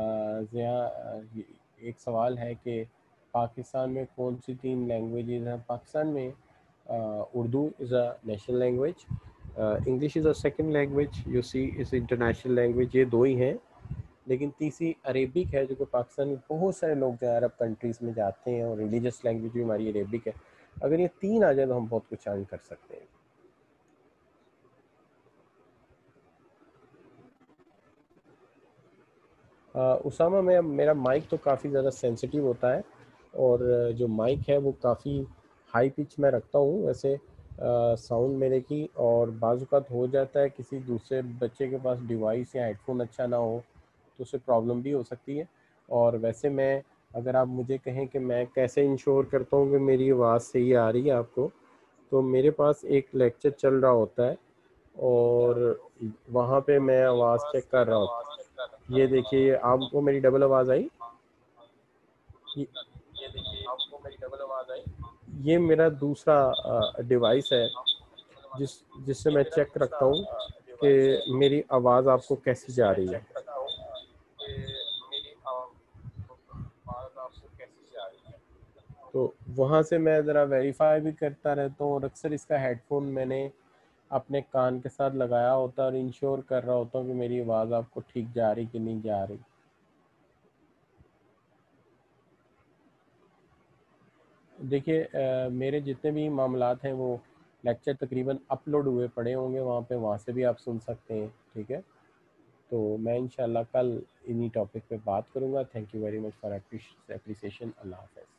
एक सवाल है कि पाकिस्तान में कौन सी तीन लैंग्वेजेस हैं। पाकिस्तान में Urdu is a national language, English is a second language, you see is international language, ये दो ही हैं। लेकिन तीसरी अरेबिक है, जो कि पाकिस्तान में बहुत सारे लोग जो है अरब कंट्रीज़ में जाते हैं, और रिलीजियस लैंग्वेज भी हमारी अरेबिक है। अगर ये तीन आ जाए तो हम बहुत कुछ अर्न कर सकते हैं। उसामा में मेरा माइक तो काफ़ी ज़्यादा सेंसिटिव होता है, और जो माइक है वो काफ़ी हाई पिच में रखता हूँ वैसे साउंड मेरे की। और बाज़ औक़ात हो जाता है किसी दूसरे बच्चे के पास डिवाइस या हेडफोन अच्छा ना हो तो उससे प्रॉब्लम भी हो सकती है। और वैसे मैं, अगर आप मुझे कहें कि मैं कैसे इंश्योर करता हूँ कि मेरी आवाज़ सही आ रही है आपको, तो मेरे पास एक लेक्चर चल रहा होता है और वहाँ पे मैं आवाज़ चेक कर रहा हूँ। ये देखिए, आपको मेरी डबल आवाज़ आई। ये ये मेरा दूसरा डिवाइस है, जिससे मैं चेक रखता हूँ कि मेरी आवाज़ आपको कैसी जा रही है। तो वहाँ से मैं ज़रा वेरीफाई भी करता रहता हूँ, और अक्सर इसका हेडफोन मैंने अपने कान के साथ लगाया होता है और इंश्योर कर रहा होता हूँ कि मेरी आवाज़ आपको ठीक जा रही कि नहीं जा रही। देखिए, मेरे जितने भी मामलात हैं वो लेक्चर तकरीबन अपलोड हुए पड़े होंगे वहाँ पे, वहाँ से भी आप सुन सकते हैं। ठीक है, तो मैं इंशाल्लाह कल इन्हीं टॉपिक पे बात करूँगा। Thank you very much for appreciation. अल्लाह हाफ़िज़।